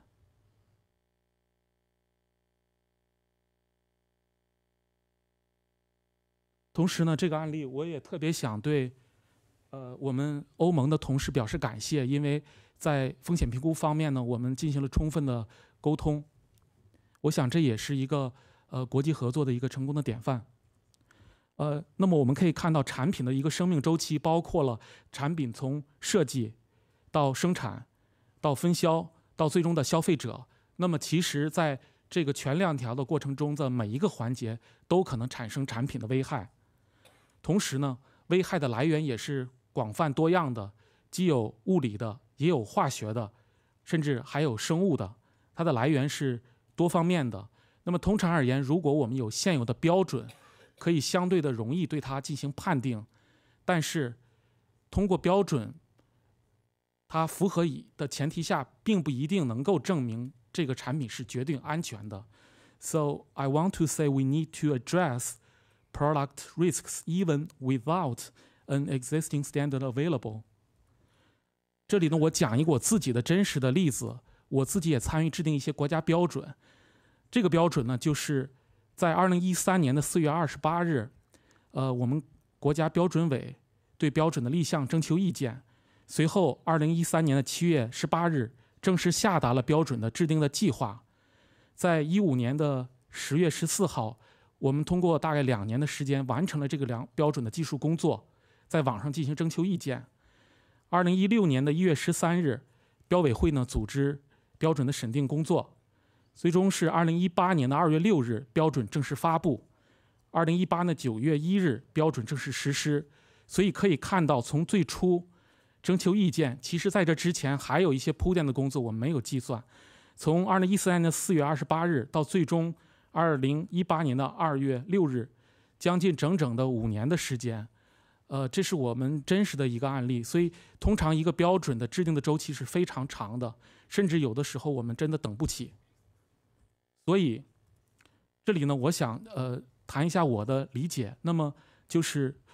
Speaker 5: 同时呢，这个案例我也特别想对，呃，我们欧盟的同事表示感谢，因为在风险评估方面呢，我们进行了充分的沟通。我想这也是一个呃国际合作的一个成功的典范。呃，那么我们可以看到，产品的一个生命周期包括了产品从设计到生产，到分销，到最终的消费者。那么其实在这个全链条的过程中的每一个环节都可能产生产品的危害。同时呢，危害的来源也是广泛多样的，既有物理的，也有化学的，甚至还有生物的，它的来源是多方面的。那么通常而言，如果我们有现有的标准，可以相对的容易对它进行判定，但是通过标准它符合的前提下，并不一定能够证明这个产品是绝对安全的。So I want to say we need to address product risks even without an existing standard available。 这里呢，我讲一个我自己的真实的例子，我自己也参与制定一些国家标准。这个标准呢，就是在二零一三年的四月二十八日，呃，我们国家标准委对标准的立项征求意见。随后，二零一三年的七月十八日正式下达了标准的制定的计划。在一五年的十月十四号，我们通过大概两年的时间完成了这个两标准的技术工作，在网上进行征求意见。二零一六年的一月十三日，标委会呢组织标准的审定工作。最终是二零一八年的二月六日，标准正式发布。二零一八年九月一日，标准正式实施。所以可以看到，从最初征求意见，其实在这之前还有一些铺垫的工作我们没有计算。从二零一四年的四月二十八日到最终二零一八年的二月六日，将近整整的五年的时间。呃，这是我们真实的一个案例。所以通常一个标准的制定的周期是非常长的，甚至有的时候我们真的等不起。所以这里呢，我想呃谈一下我的理解。那么就是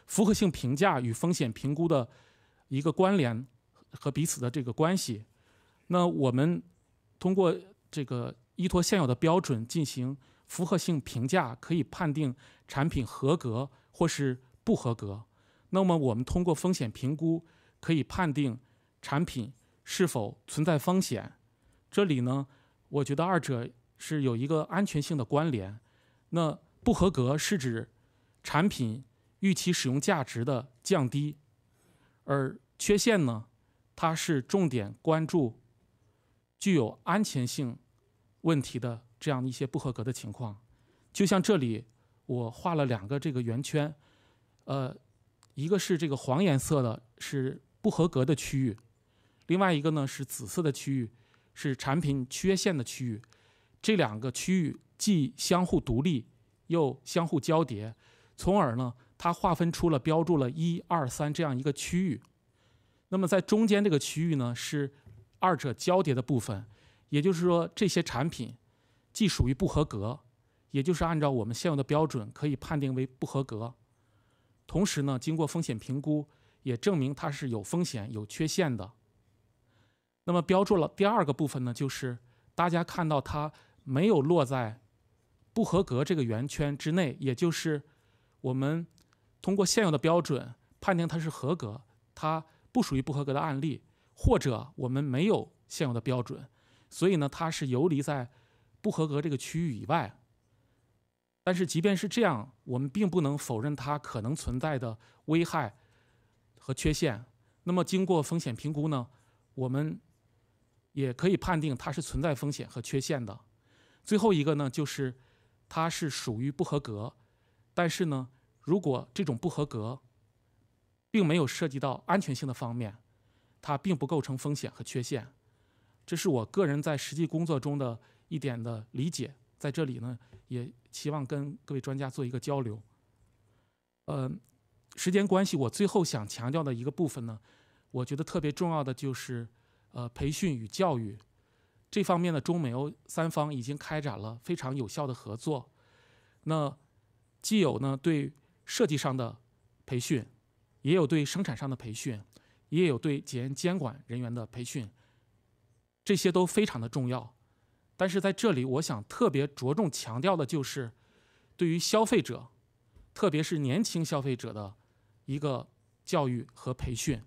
Speaker 5: 符合性评价与风险评估的一个关联和彼此的这个关系。那我们通过这个依托现有的标准进行符合性评价，可以判定产品合格或是不合格。那么我们通过风险评估可以判定产品是否存在风险。这里呢，我觉得二者是有一个安全性的关联。那不合格是指产品预期使用价值的降低，而缺陷呢，它是重点关注具有安全性问题的这样一些不合格的情况。就像这里我画了两个这个圆圈，呃，一个是这个黄颜色的是不合格的区域，另外一个呢是紫色的区域，是产品缺陷的区域。这两个区域既相互独立又相互交叠，从而呢它划分出了标注了一二三这样一个区域。那么在中间这个区域呢是二者交叠的部分，也就是说这些产品既属于不合格，也就是按照我们现有的标准可以判定为不合格，同时呢经过风险评估也证明它是有风险有缺陷的。那么标注了第二个部分呢，就是大家看到它没有落在不合格这个圆圈之内，也就是我们通过现有的标准判定它是合格，它不属于不合格的案例，或者我们没有现有的标准，所以呢它是游离在不合格这个区域以外。但是即便是这样，我们并不能否认它可能存在的危害和缺陷。那么经过风险评估呢，我们也可以判定它是存在风险和缺陷的。最后一个呢，就是它是属于不合格，但是呢，如果这种不合格并没有涉及到安全性的方面，它并不构成风险和缺陷。这是我个人在实际工作中的一点的理解，在这里呢，也希望跟各位专家做一个交流。呃，时间关系，我最后想强调的一个部分呢，我觉得特别重要的就是呃培训与教育这方面的，中美欧三方已经开展了非常有效的合作。那既有呢对设计上的培训，也有对生产上的培训，也有对检验监管人员的培训，这些都非常的重要。但是在这里我想特别着重强调的就是对于消费者，特别是年轻消费者的一个教育和培训。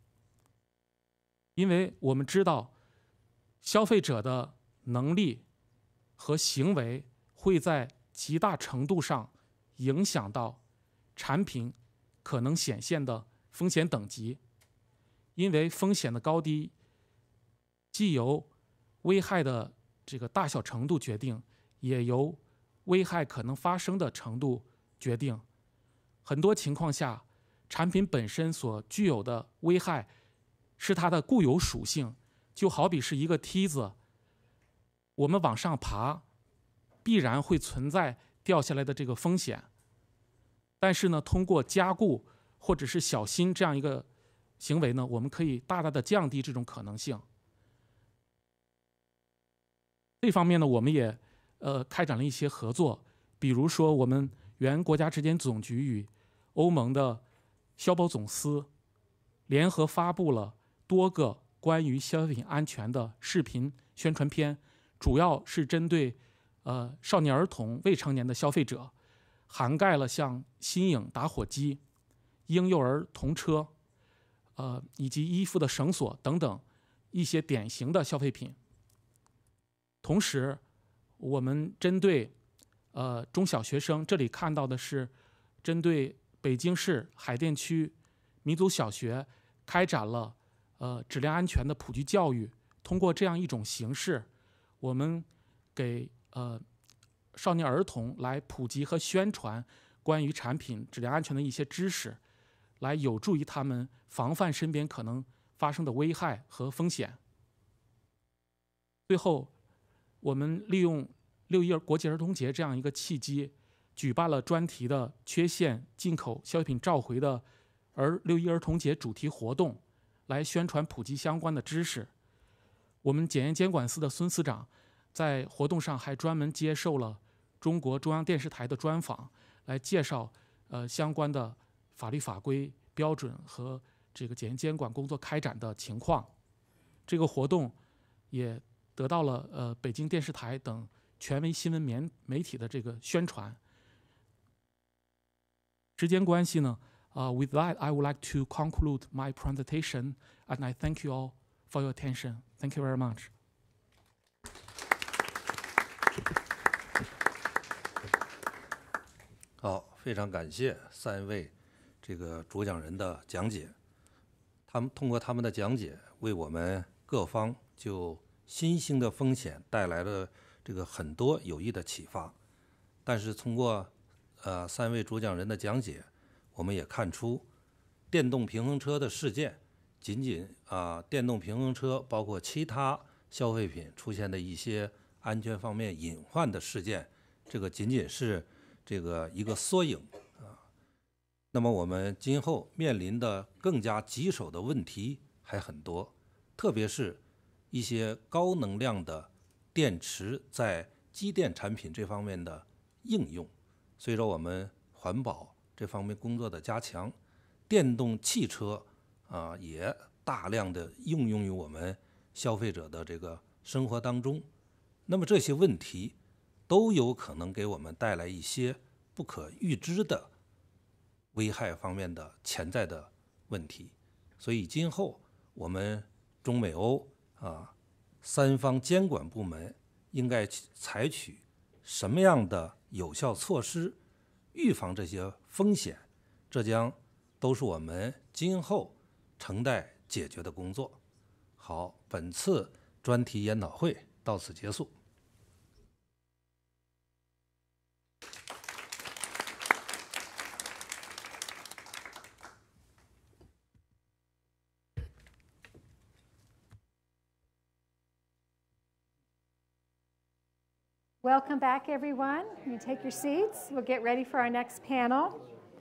Speaker 5: 因为我们知道消费者的能力和行为会在极大程度上影响到产品可能显现的风险等级。因为风险的高低既由危害的这个大小程度决定，也由危害可能发生的程度决定。很多情况下，产品本身所具有的危害是它的固有属性，就好比是一个梯子，我们往上爬必然会存在掉下来的这个风险。但是呢，通过加固或者是小心这样一个行为呢，我们可以大大的降低这种可能性。这方面呢，我们也呃开展了一些合作，比如说我们原国家质检总局与欧盟的消保总司联合发布了多个关于消费品安全的视频宣传片，主要是针对呃少年儿童、未成年的消费者，涵盖了像新颖打火机、婴幼儿童车，呃以及衣服的绳索等等一些典型的消费品。同时，我们针对呃中小学生，这里看到的是针对北京市海淀区民族小学开展了呃质量安全的普及教育。通过这样一种形式，我们给呃少年儿童来普及和宣传关于产品质量安全的一些知识，来有助于他们防范身边可能发生的危害和风险。最后，我们利用六一国际儿童节这样一个契机，举办了专题的缺陷进口消费品召回的而六一儿童节主题活动，来宣传普及相关的知识。我们检验监管司的孙司长在活动上还专门接受了中国中央电视台的专访，来介绍呃相关的法律法规标准和这个检验监管工作开展的情况。这个活动也得到了呃北京电视台等权威新闻媒媒体的这个宣传。时间关系呢，uh, with that I would like to conclude my presentation, and I thank you all for your attention. Thank you very much.
Speaker 2: 好，非常感谢三位这个主讲人的讲解。他们通过他们的讲解，为我们各方就新兴的风险带来了这个很多有益的启发。但是通过呃三位主讲人的讲解，我们也看出，电动平衡车的事件，仅仅啊、呃、电动平衡车包括其他消费品出现的一些安全方面隐患的事件，这个仅仅是这个一个缩影啊。那么我们今后面临的更加棘手的问题还很多，特别是一些高能量的电池在机电产品这方面的应用。随着我们环保这方面工作的加强，电动汽车啊也大量的应用于我们消费者的这个生活当中。那么这些问题都有可能给我们带来一些不可预知的危害方面的潜在的问题。所以今后我们中美欧啊三方监管部门应该采取什么样的有效措施预防这些风险，这将都是我们今后承待解决的工作。好，本次专题研讨会到此结束。
Speaker 1: Welcome back, everyone. You take your seats. We'll get ready for our next panel.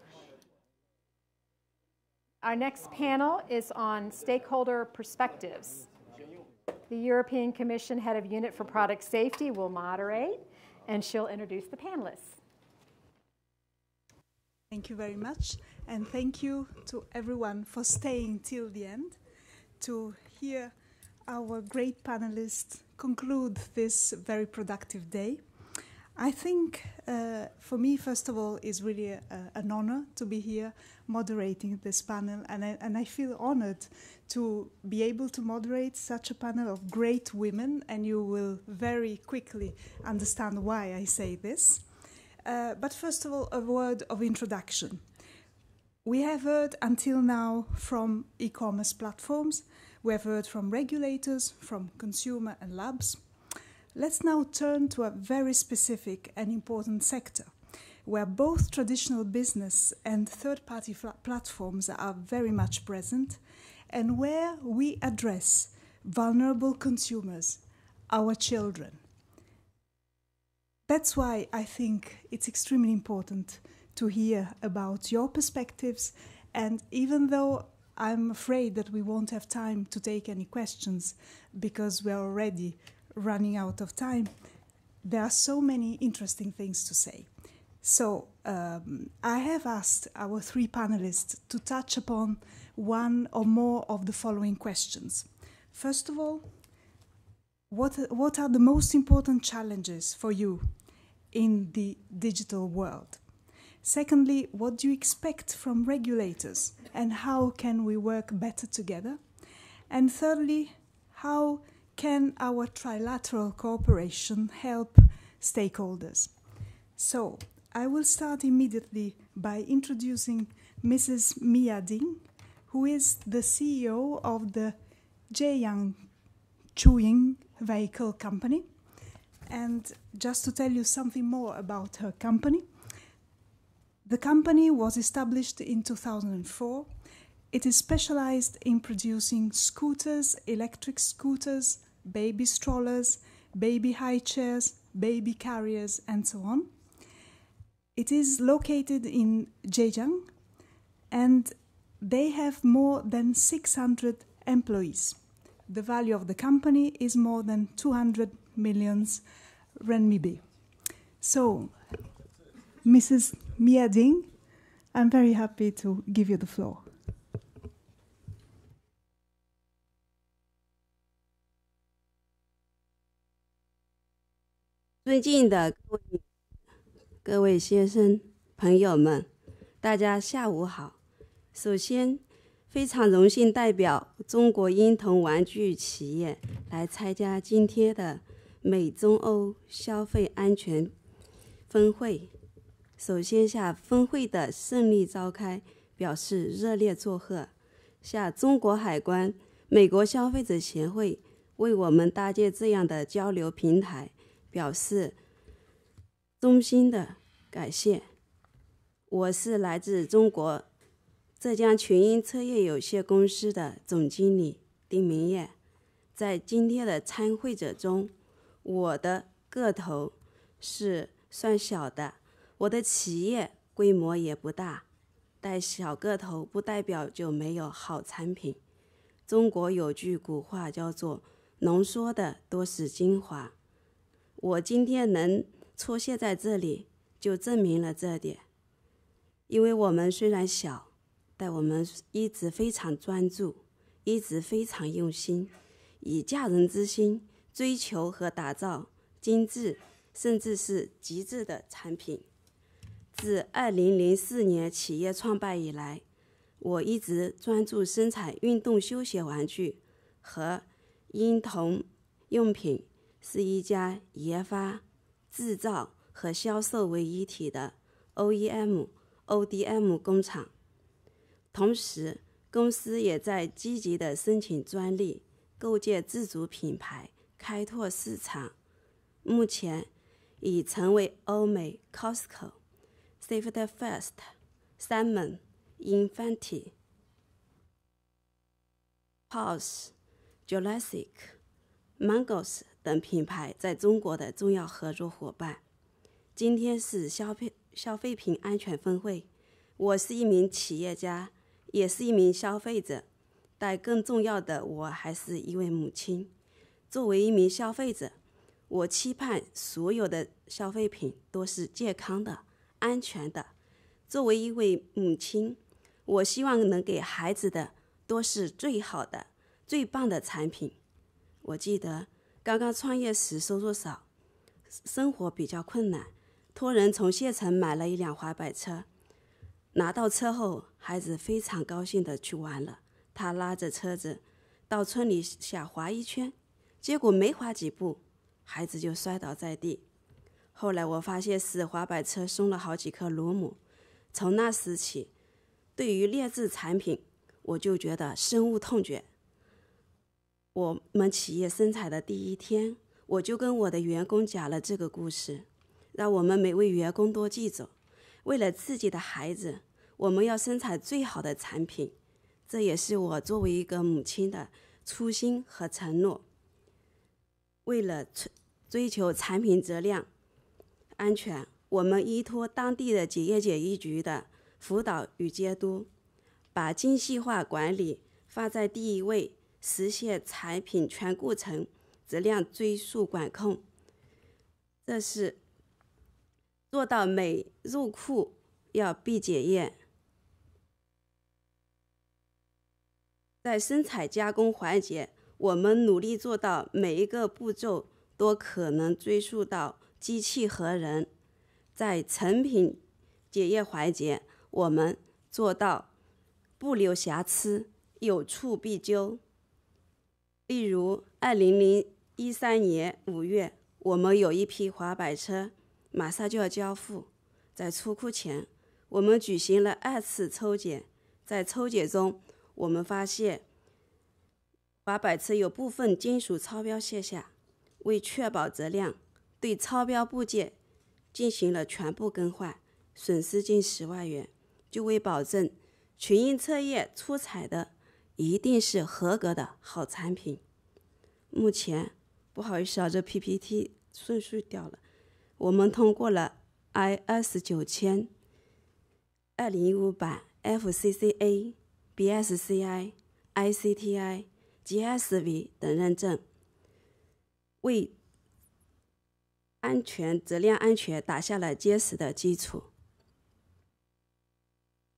Speaker 1: Our next panel is on stakeholder perspectives. The European Commission Head of Unit for Product Safety will moderate, and she'll introduce the panelists.
Speaker 6: Thank you very much, and thank you to everyone for staying till the end to hear our great panelists conclude this very productive day. I think uh, for me, first of all, is really a, a, an honor to be here moderating this panel, and I, and I feel honored to be able to moderate such a panel of great women, and you will very quickly understand why I say this. Uh, but first of all, a word of introduction. We have heard until now from e-commerce platforms. We have heard from regulators, from consumer and labs. Let's now turn to a very specific and important sector, where both traditional business and third-party platforms are very much present, and where we address vulnerable consumers, our children. That's why I think it's extremely important to hear about your perspectives, and even though I'm afraid that we won't have time to take any questions because we're already running out of time, there are so many interesting things to say. So um, I have asked our three panelists to touch upon one or more of the following questions. First of all, what, what are the most important challenges for you in the digital world? Secondly, what do you expect from regulators, and how can we work better together? And thirdly, how can our trilateral cooperation help stakeholders? So, I will start immediately by introducing Missus Mia Ding, who is the C E O of the Zhejiang Chewing Vehicle Company. And just to tell you something more about her company, the company was established in two thousand four. It is specialized in producing scooters, electric scooters, baby strollers, baby high chairs, baby carriers, and so on. It is located in Zhejiang, and they have more than six hundred employees. The value of the company is more than two hundred millions renminbi. So, Missus Mia Ding, I'm very happy to give you the floor.
Speaker 7: 尊敬的各位各位先生朋友们，大家下午好。首先，非常荣幸代表中国婴童玩具企业来参加今天的美中欧消费安全峰会。首先向峰会的顺利召开表示热烈祝贺，向中国海关、美国消费者协会为我们搭建这样的交流平台表示衷心的感谢。我是来自中国浙江群英车业有限公司的总经理丁明艳。在今天的参会者中，我的个头是算小的，我的企业规模也不大，但小个头不代表就没有好产品。中国有句古话叫做浓缩的多是精华，我今天能出现在这里就证明了这点。因为我们虽然小，但我们一直非常专注，一直非常用心，以匠人之心追求和打造精致甚至是极致的产品。自二零零四年企业创办以来，我一直专注生产运动休闲玩具和婴童用品，是一家研发、制造和销售为一体的 O E M、O D M 工厂。同时，公司也在积极地申請專利，构建自主品牌，开拓市场。目前已成为欧美 Costco、Safety First、Salmon、Infinity、Pulse、Jurassic、Mangos 等品牌在中国的重要合作伙伴。今天是消费消费品安全峰会，我是一名企业家，也是一名消费者，但更重要的，我还是一位母亲。作为一名消费者，我期盼所有的消费品都是健康的、安全的。作为一位母亲，我希望能给孩子的都是最好的、最棒的产品。我记得刚刚创业时收入少，生活比较困难，托人从县城买了一辆滑板车。拿到车后，孩子非常高兴地去玩了。他拉着车子到村里想滑一圈，结果没滑几步，孩子就摔倒在地。后来我发现是滑板车松了好几颗螺母。从那时起，对于劣质产品，我就觉得深恶痛绝。我们企业生产的第一天，我就跟我的员工讲了这个故事，让我们每位员工都记住，为了自己的孩子，我们要生产最好的产品。这也是我作为一个母亲的初心和承诺。为了追求产品质量安全，我们依托当地的检验检疫局的辅导与监督，把精细化管理放在第一位，实现产品全过程质量追溯管控。这是做到每入库要必检验。在生产加工环节，我们努力做到每一个步骤都可能追溯到机器和人。在成品检验环节，我们做到不留瑕疵，有处必究。例如二零一三年五月，我们有一批滑板车马上就要交付，在出库前，我们举行了二次抽检。在抽检中，我们发现滑板车有部分金属超标现象，为确保质量，对超标部件进行了全部更换，损失近十万元。就为保证群英车业出产的一定是合格的好产品。目前，不好意思啊，这 P P T 顺序掉了。我们通过了 I 二十九千、二零一五版、F C C A、B S C I、I C T I、G S V 等认证，为安全、质量安全打下了坚实的基础。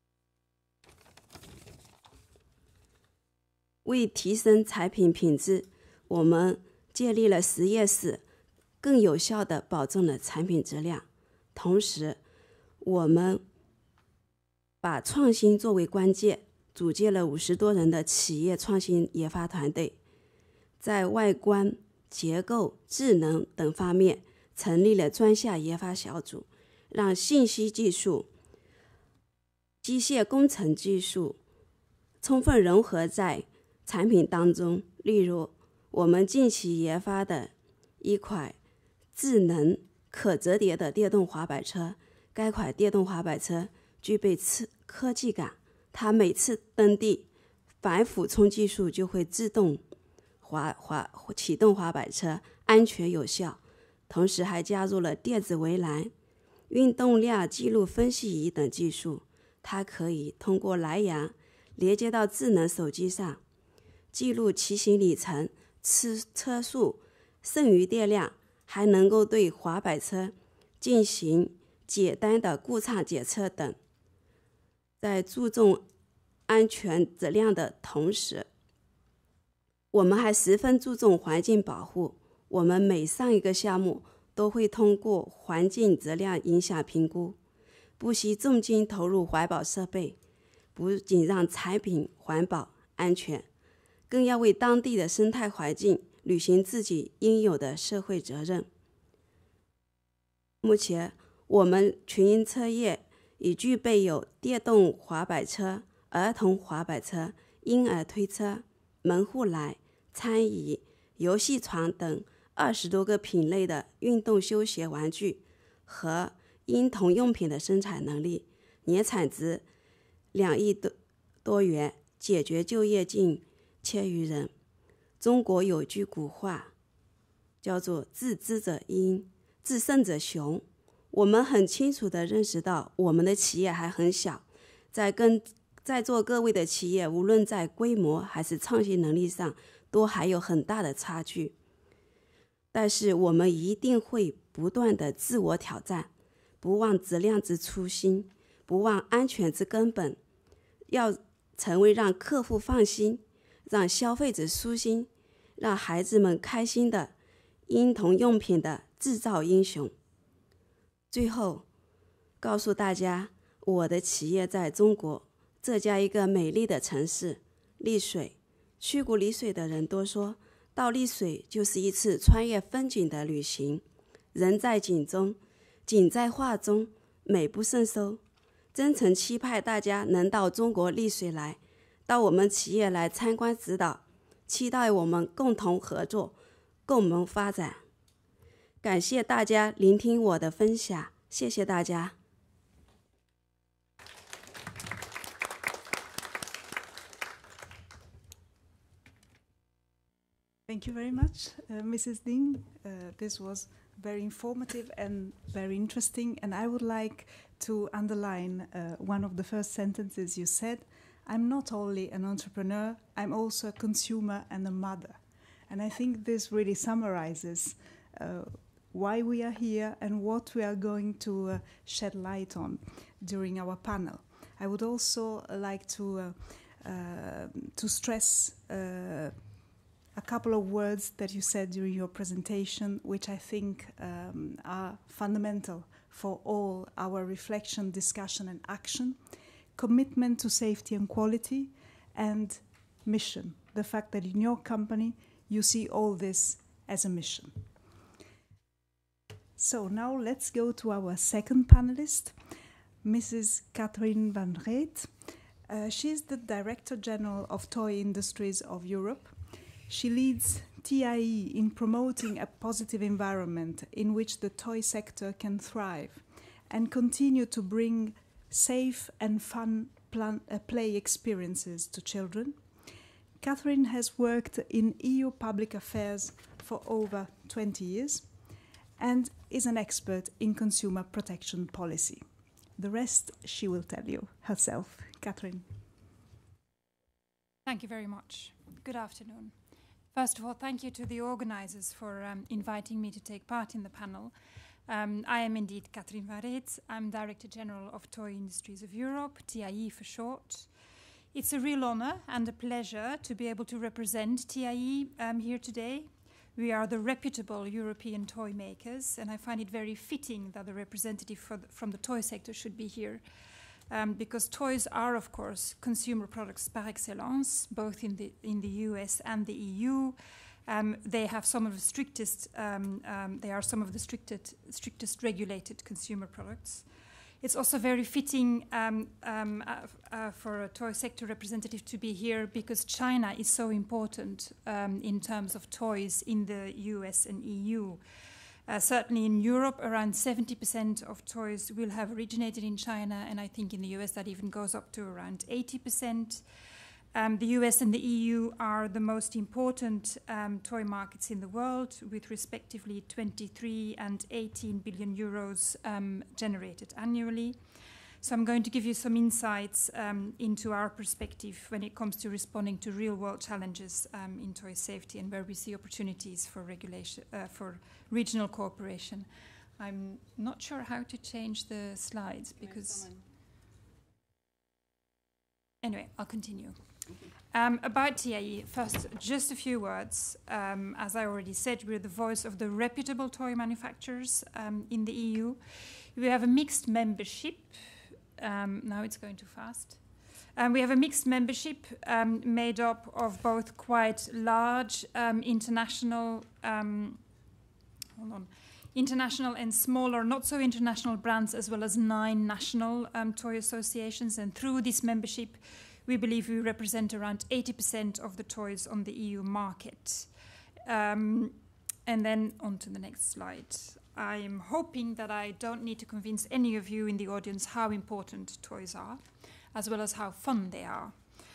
Speaker 7: 为提升产品品质，我们建立了实验室，更有效地保证了产品质量。同时，我们把创新作为关键，组建了五十多人的企业创新研发团队，在外观、结构、智能等方面成立了专项研发小组，让信息技术、机械工程技术充分融合在产品当中。例如，我们近期研发的一款智能可折叠的电动滑板车，该款电动滑板车具备科技感，它每次蹬地，反俯冲技术就会自动滑滑启动滑板车，安全有效。同时还加入了电子围栏、运动量记录分析仪等技术，它可以通过蓝牙连接到智能手机上，记录骑行里程、车速、剩余电量，还能够对滑板车进行简单的故障检测等。在注重安全质量的同时，我们还十分注重环境保护。我们每上一个项目都会通过环境质量影响评估，不惜重金投入环保设备，不仅让产品环保安全，更要为当地的生态环境履行自己应有的社会责任。目前，我们群英车业已具备有电动滑板车、儿童滑板车、婴儿推车、门护栏、餐椅、游戏床等二十多个品类的运动休闲玩具和婴童用品的生产能力，年产值两亿多多元，解决就业近千余人。中国有句古话叫做自知者阴，自胜者雄。我们很清楚地认识到我们的企业还很小，在跟在座各位的企业无论在规模还是创新能力上都还有很大的差距，但是我们一定会不断地自我挑战，不忘质量之初心，不忘安全之根本，要成为让客户放心、让消费者舒心、让孩子们开心的婴童用品的制造英雄。最后告诉大家，我的企业在中国浙江一个美丽的城市丽水。去过丽水的人都说，到丽水就是一次穿越风景的旅行，人在景中，景在画中，美不胜收。真诚期盼大家能到中国丽水来，到我们企业来参观指导，期待我们共同合作，共谋发展。感谢大家聆听我的分享，谢谢大家。
Speaker 6: Thank you very much, uh, Missus Ding. Uh, this was very informative and very interesting. And I would like to underline uh, one of the first sentences you said. I'm not only an entrepreneur, I'm also a consumer and a mother. And I think this really summarizes uh, why we are here and what we are going to uh, shed light on during our panel. I would also like to, uh, uh, to stress uh, a couple of words that you said during your presentation, which I think um, are fundamental for all our reflection, discussion, and action. Commitment to safety and quality, and mission. The fact that in your company you see all this as a mission. So now let's go to our second panelist, Missus Catherine van Reet. Uh, she's the Director General of Toy Industries of Europe. She leads T I E in promoting a positive environment in which the toy sector can thrive and continue to bring safe and fun plan, uh, play experiences to children. Catherine has worked in E U public affairs for over twenty years and is an expert in consumer protection policy. The rest she will tell you herself. Catherine.
Speaker 8: Thank you very much. Good afternoon. First of all, thank you to the organizers for um, inviting me to take part in the panel. Um, I am indeed Catherine van Reet. I'm Director General of Toy Industries of Europe, T I E for short. It's a real honor and a pleasure to be able to represent T I E um, here today. We are the reputable European toy makers, and I find it very fitting that the representative for the, from the toy sector should be here, um, because toys are, of course, consumer products par excellence, both in the, in the U S and the E U. Um, they have some of the strictest, um, um, they are some of the strictest, strictest regulated consumer products. It's also very fitting um, um, uh, uh, for a toy sector representative to be here because China is so important um, in terms of toys in the U S and E U. Uh, certainly in Europe, around seventy percent of toys will have originated in China, and I think in the U S that even goes up to around eighty percent. Um, the U S and the E U are the most important um, toy markets in the world, with respectively twenty-three and eighteen billion euros um, generated annually. So I'm going to give you some insights um, into our perspective when it comes to responding to real-world challenges um, in toy safety and where we see opportunities for regulation, uh, for regional cooperation. I'm not sure how to change the slides because... Anyway, I'll continue. Um, about T I E, first, just a few words. Um, as I already said, we're the voice of the reputable toy manufacturers um, in the E U. We have a mixed membership. Um, now it's going too fast. Um, we have a mixed membership um, made up of both quite large um, international, um, hold on, international and smaller, not so international brands, as well as nine national um, toy associations. And through this membership, we believe we represent around eighty percent of the toys on the E U market. Um, and then on to the next slide. I am hoping that I don't need to convince any of you in the audience how important toys are, as well as how fun they are.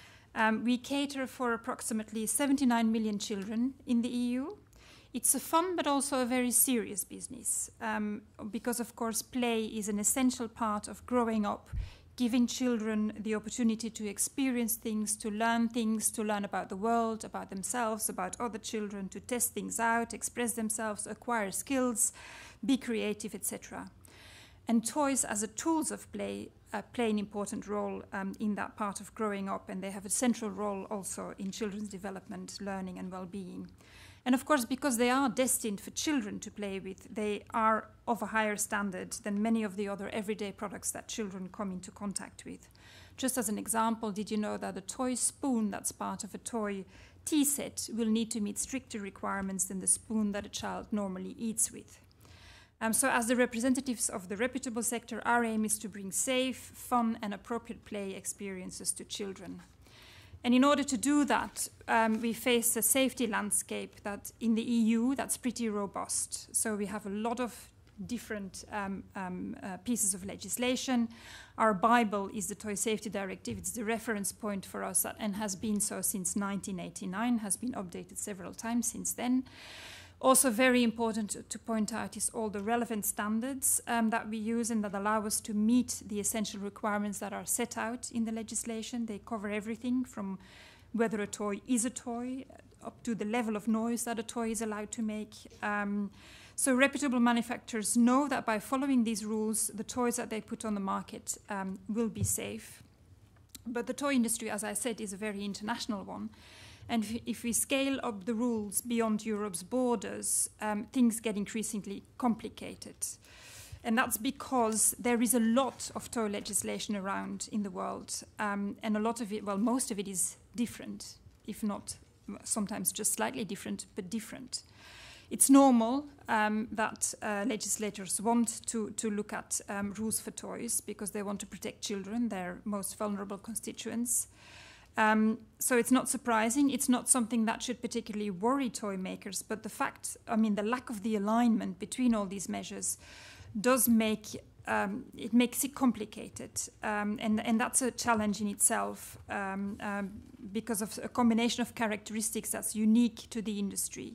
Speaker 8: Um, we cater for approximately seventy-nine million children in the E U. It's a fun but also a very serious business, um, because of course play is an essential part of growing up, giving children the opportunity to experience things, to learn things, to learn about the world, about themselves, about other children, to test things out, express themselves, acquire skills, be creative, et cetera. And toys as a tools of play uh, play an important role um, in that part of growing up, and they have a central role also in children's development, learning and well-being. And of course, because they are destined for children to play with, they are of a higher standard than many of the other everyday products that children come into contact with. Just as an example, did you know that a toy spoon that's part of a toy tea set will need to meet stricter requirements than the spoon that a child normally eats with? Um, so as the representatives of the reputable sector, our aim is to bring safe, fun and appropriate play experiences to children. And in order to do that, um, we face a safety landscape that in the E U, that's pretty robust. So we have a lot of different um, um, uh, pieces of legislation. Our Bible is the Toy Safety Directive. It's the reference point for us and has been so since nineteen eighty-nine, has been updated several times since then. Also very important to point out is all the relevant standards um, that we use and that allow us to meet the essential requirements that are set out in the legislation. They cover everything from whether a toy is a toy up to the level of noise that a toy is allowed to make. Um, so reputable manufacturers know that by following these rules, the toys that they put on the market um, will be safe. But the toy industry, as I said, is a very international one. And if we scale up the rules beyond Europe's borders, um, things get increasingly complicated. And that's because there is a lot of toy legislation around in the world. Um, and a lot of it, well, most of it is different, if not sometimes just slightly different, but different. It's normal um, that uh, legislators want to, to look at um, rules for toys because they want to protect children, their most vulnerable constituents. Um, so it's not surprising. It's not something that should particularly worry toy makers, but the fact, I mean, the lack of the alignment between all these measures does make, um, it makes it complicated. Um, and, and that's a challenge in itself um, um, because of a combination of characteristics that's unique to the industry.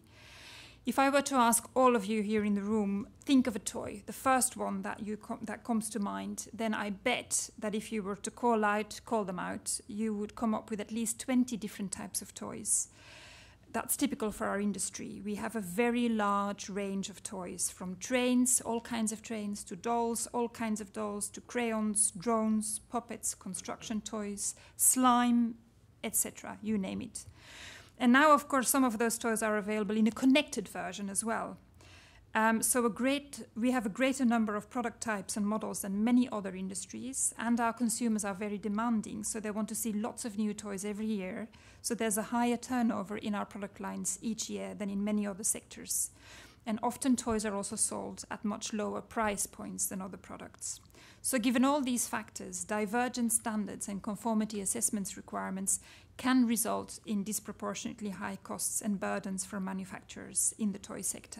Speaker 8: If I were to ask all of you here in the room, think of a toy, the first one that you com that comes to mind, then I bet that if you were to call out, call them out, you would come up with at least twenty different types of toys that's typical for our industry. We have a very large range of toys, from trains, all kinds of trains, to dolls, all kinds of dolls, to crayons, drones, puppets, construction toys, slime, et cetera, you name it. And now, of course, some of those toys are available in a connected version as well. Um, so a great, we have a greater number of product types and models than many other industries, and our consumers are very demanding, so they want to see lots of new toys every year. So there's a higher turnover in our product lines each year than in many other sectors. And often toys are also sold at much lower price points than other products. So given all these factors, divergent standards and conformity assessments requirements can result in disproportionately high costs and burdens for manufacturers in the toy sector.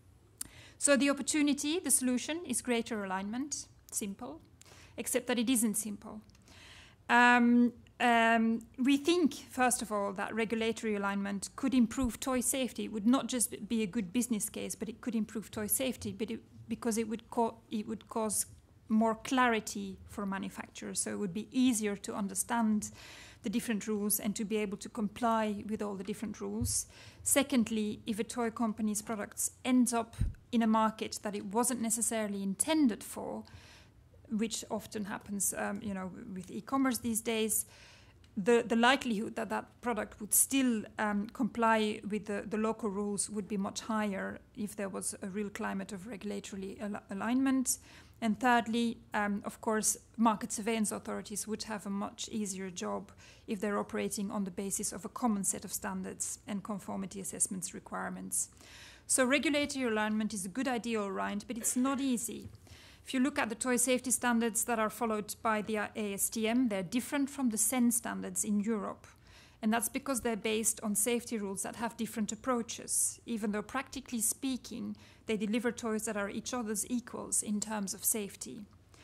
Speaker 8: So the opportunity, the solution, is greater alignment. Simple, except that it isn't simple. Um, um, we think, first of all, that regulatory alignment could improve toy safety. It would not just be a good business case, but it could improve toy safety, but it, because it would, co it would cause more clarity for manufacturers, so it would be easier to understand the different rules and to be able to comply with all the different rules. Secondly, if a toy company's products ends up in a market that it wasn't necessarily intended for, which often happens, um, you know, with e-commerce these days, the, the likelihood that that product would still um, comply with the, the local rules would be much higher if there was a real climate of regulatory al alignment. And thirdly, um, of course, market surveillance authorities would have a much easier job if they're operating on the basis of a common set of standards and conformity assessments requirements. So regulatory alignment is a good idea, all right, but it's not easy. If you look at the toy safety standards that are followed by the A S T M, they're different from the C E N standards in Europe. And that's because they're based on safety rules that have different approaches, even though practically speaking, they deliver toys that are each other's equals in terms of safety.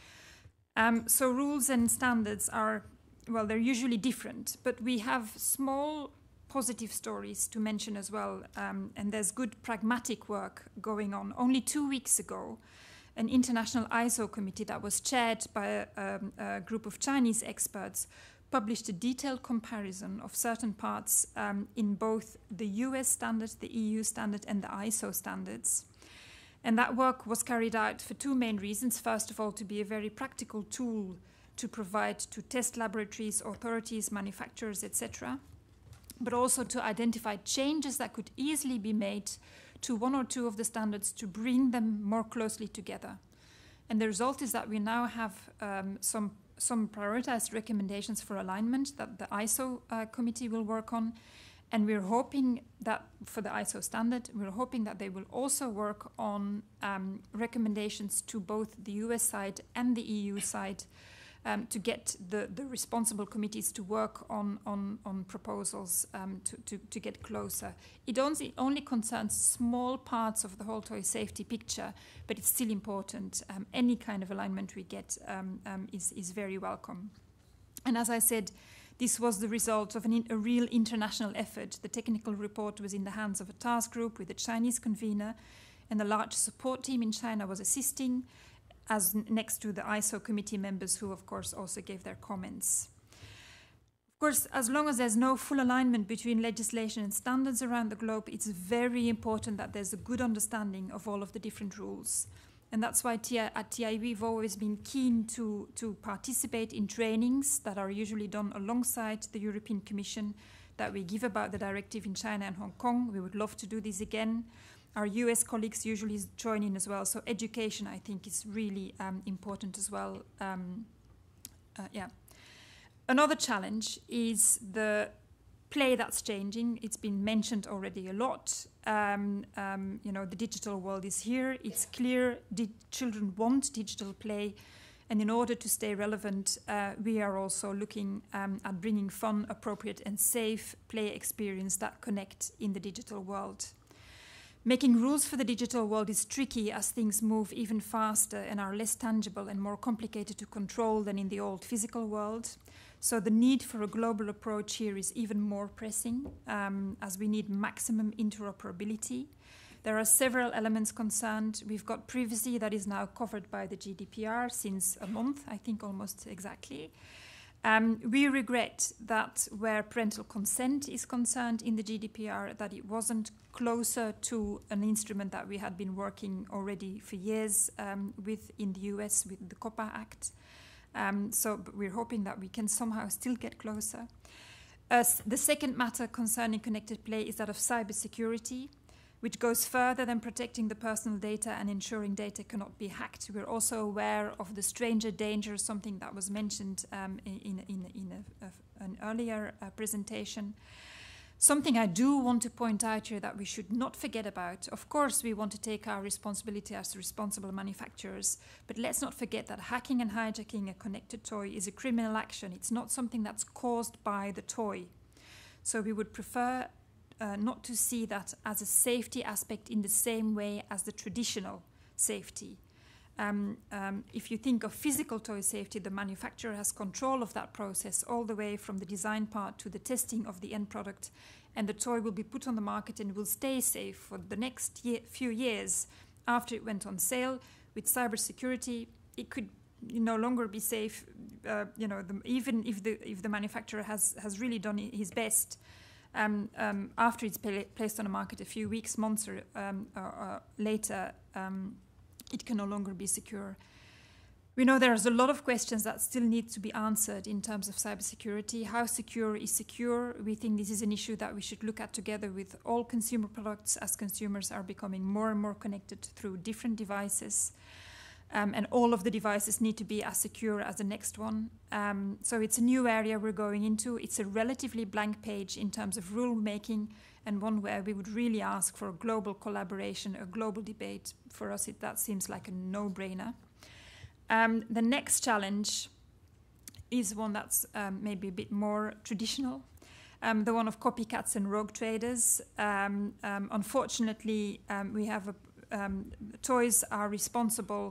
Speaker 8: Um, so rules and standards are, well, they're usually different, but we have small positive stories to mention as well, um, and there's good pragmatic work going on. Only two weeks ago, an international I S O committee that was chaired by a, um, a group of Chinese experts published a detailed comparison of certain parts um, in both the U S standard, the E U standard, and the I S O standards. And that work was carried out for two main reasons. First of all, to be a very practical tool to provide to test laboratories, authorities, manufacturers, et cetera, but also to identify changes that could easily be made to one or two of the standards to bring them more closely together. And the result is that we now have um, some some prioritized recommendations for alignment that the I S O uh, committee will work on. And we're hoping that for the I S O standard, we're hoping that they will also work on um, recommendations to both the U S side and the E U side um, to get the, the responsible committees to work on, on, on proposals um, to, to, to get closer. It only, only concerns small parts of the whole toy safety picture, but it's still important. Um, any kind of alignment we get um, um, is, is very welcome. And as I said, this was the result of an in, a real international effort. The technical report was in the hands of a task group with a Chinese convener, and a large support team in China was assisting, as next to the I S O committee members who, of course, also gave their comments. Of course, as long as there's no full alignment between legislation and standards around the globe, it's very important that there's a good understanding of all of the different rules. And that's why at T I E we've always been keen to, to participate in trainings that are usually done alongside the European Commission that we give about the directive in China and Hong Kong. We would love to do this again. Our U S colleagues usually join in as well. So education, I think, is really um, important as well. Um, uh, yeah. Another challenge is the play that's changing. It's been mentioned already a lot. Um, um, you know, the digital world is here. It's clear di children want digital play. And in order to stay relevant, uh, we are also looking um, at bringing fun, appropriate, and safe play experience that connect in the digital world. Making rules for the digital world is tricky as things move even faster and are less tangible and more complicated to control than in the old physical world. So the need for a global approach here is even more pressing, um, as we need maximum interoperability. There are several elements concerned. We've got privacy that is now covered by the G D P R since a month, I think almost exactly. Um, we regret that where parental consent is concerned in the G D P R, that it wasn't closer to an instrument that we had been working already for years um, with in the U S with the COPPA Act. Um, so but we're hoping that we can somehow still get closer. Uh, the second matter concerning connected play is that of cybersecurity, which goes further than protecting the personal data and ensuring data cannot be hacked. We're also aware of the stranger danger, something that was mentioned um, in, in, in a, a, an earlier uh, presentation. Something I do want to point out here that we should not forget about. Of course, we want to take our responsibility as responsible manufacturers, but let's not forget that hacking and hijacking a connected toy is a criminal action. It's not something that's caused by the toy. So we would prefer Uh, not to see that as a safety aspect in the same way as the traditional safety. Um, um, if you think of physical toy safety, the manufacturer has control of that process all the way from the design part to the testing of the end product, and the toy will be put on the market and will stay safe for the next year, few years after it went on sale. With cybersecurity, it could no longer be safe. Uh, you know, the, even if the if the manufacturer has has really done his best. Um, um, after it's pla placed on the market a few weeks, months or, um, or, or later, um, it can no longer be secure. We know there's a lot of questions that still need to be answered in terms of cybersecurity. How secure is secure? We think this is an issue that we should look at together with all consumer products, as consumers are becoming more and more connected through different devices. Um, and all of the devices need to be as secure as the next one. Um, so it's a new area we're going into. It's a relatively blank page in terms of rule making, and one where we would really ask for a global collaboration, a global debate. For us, it, that seems like a no-brainer. Um, the next challenge is one that's um, maybe a bit more traditional, um, the one of copycats and rogue traders. Um, um, unfortunately, um, we have a, um, toys are responsible.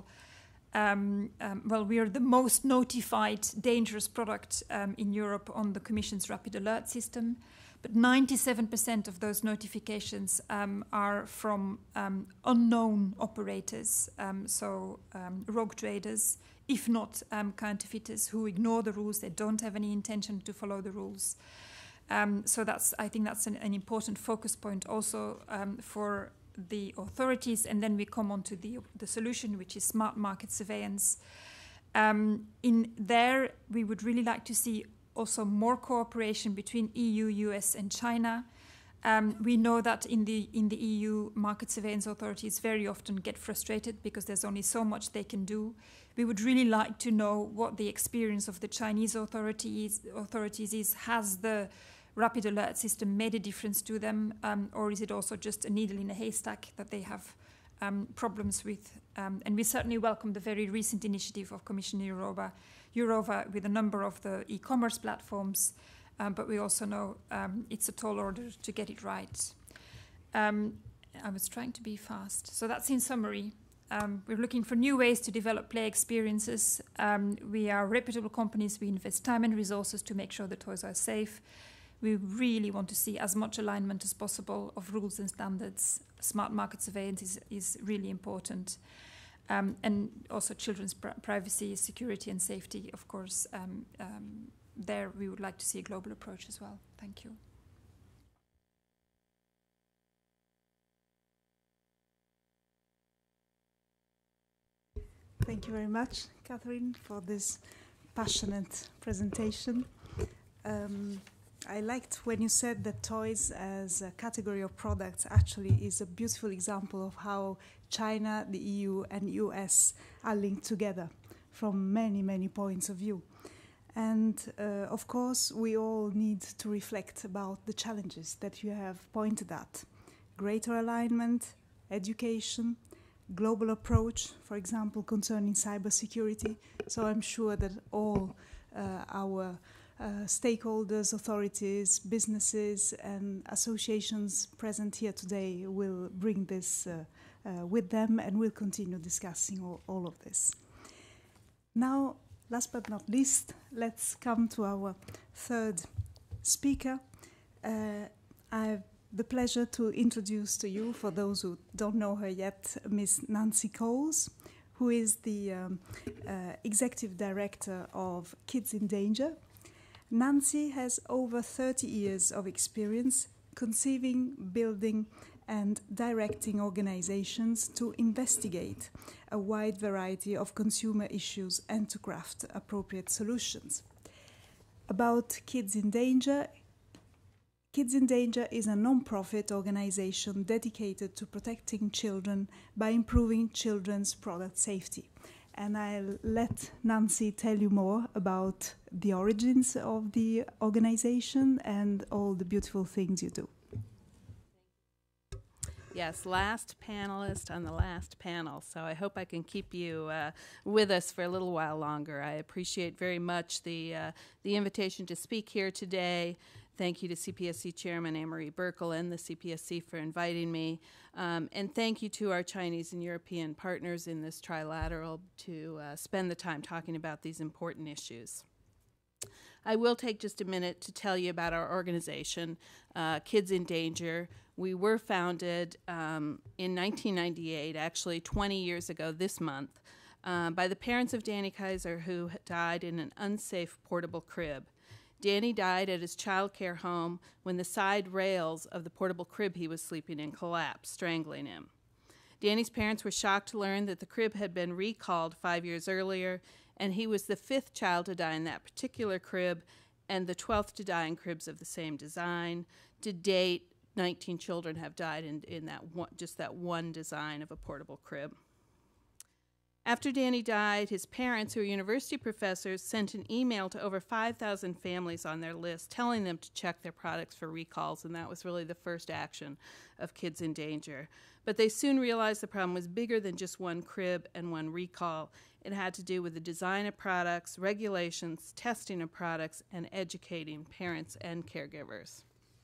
Speaker 8: Um, um, well, we are the most notified dangerous product um, in Europe on the Commission's rapid alert system, but ninety-seven percent of those notifications um, are from um, unknown operators, um, so um, rogue traders, if not um, counterfeiters who ignore the rules. They don't have any intention to follow the rules. Um, so that's, I think that's an, an important focus point also um, for the authorities. And then we come on to the, the solution, which is smart market surveillance. Um, in there, we would really like to see also more cooperation between E U, U S and China. Um, we know that in the, in the E U, market surveillance authorities very often get frustrated because there's only so much they can do. We would really like to know what the experience of the Chinese authorities, authorities is. Has the rapid alert system made a difference to them, um, or is it also just a needle in a haystack that they have um, problems with? Um, and we certainly welcome the very recent initiative of Commissioner Jourova, Jourova with a number of the e-commerce platforms, um, but we also know um, it's a tall order to get it right. Um, I was trying to be fast. So that's in summary. Um, we're looking for new ways to develop play experiences. Um, we are reputable companies. We invest time and resources to make sure the toys are safe. We really want to see as much alignment as possible of rules and standards. Smart market surveillance is, is really important. Um, and also children's pr privacy, security and safety, of course. Um, um, there we would like to see a global approach as well. Thank you.
Speaker 6: Thank you very much, Catherine, for this passionate presentation. Um, I liked when you said that toys as a category of products actually is a beautiful example of how China, the E U and U S are linked together from many, many points of view. And uh, of course, we all need to reflect about the challenges that you have pointed at. Greater alignment, education, global approach, for example, concerning cybersecurity. So I'm sure that all uh, our uh, stakeholders, authorities, businesses and associations present here today will bring this uh, uh, with them, and we'll continue discussing all, all of this. Now, last but not least, let's come to our third speaker. Uh, I've the pleasure to introduce to you, for those who don't know her yet, Miz Nancy Coles, who is the um, uh, Executive Director of Kids in Danger. Nancy has over thirty years of experience conceiving, building, and directing organizations to investigate a wide variety of consumer issues and to craft appropriate solutions. About Kids in Danger, Kids in Danger is a non-profit organization dedicated to protecting children by improving children's product safety. And I'll let Nancy tell you more about the origins of the organization and all the beautiful things you do.
Speaker 9: Yes, last panelist on the last panel, so I hope I can keep you uh, with us for a little while longer. I appreciate very much the, uh, the invitation to speak here today. Thank you to C P S C Chairman Anne-Marie Burkle and the C P S C for inviting me. Um, and thank you to our Chinese and European partners in this trilateral to uh, spend the time talking about these important issues. I will take just a minute to tell you about our organization, uh, Kids in Danger. We were founded um, in nineteen ninety-eight, actually twenty years ago this month, uh, by the parents of Danny Kaiser, who died in an unsafe portable crib. Danny died at his child care home when the side rails of the portable crib he was sleeping in collapsed, strangling him. Danny's parents were shocked to learn that the crib had been recalled five years earlier, and he was the fifth child to die in that particular crib and the twelfth to die in cribs of the same design. To date, nineteen children have died in, in that one, just that one design of a portable crib. After Danny died, his parents, who are university professors, sent an email to over five thousand families on their list telling them to check their products for recalls, and that was really the first action of Kids in Danger. But they soon realized the problem was bigger than just one crib and one recall. It had to do with the design of products, regulations, testing of products, and educating parents and caregivers.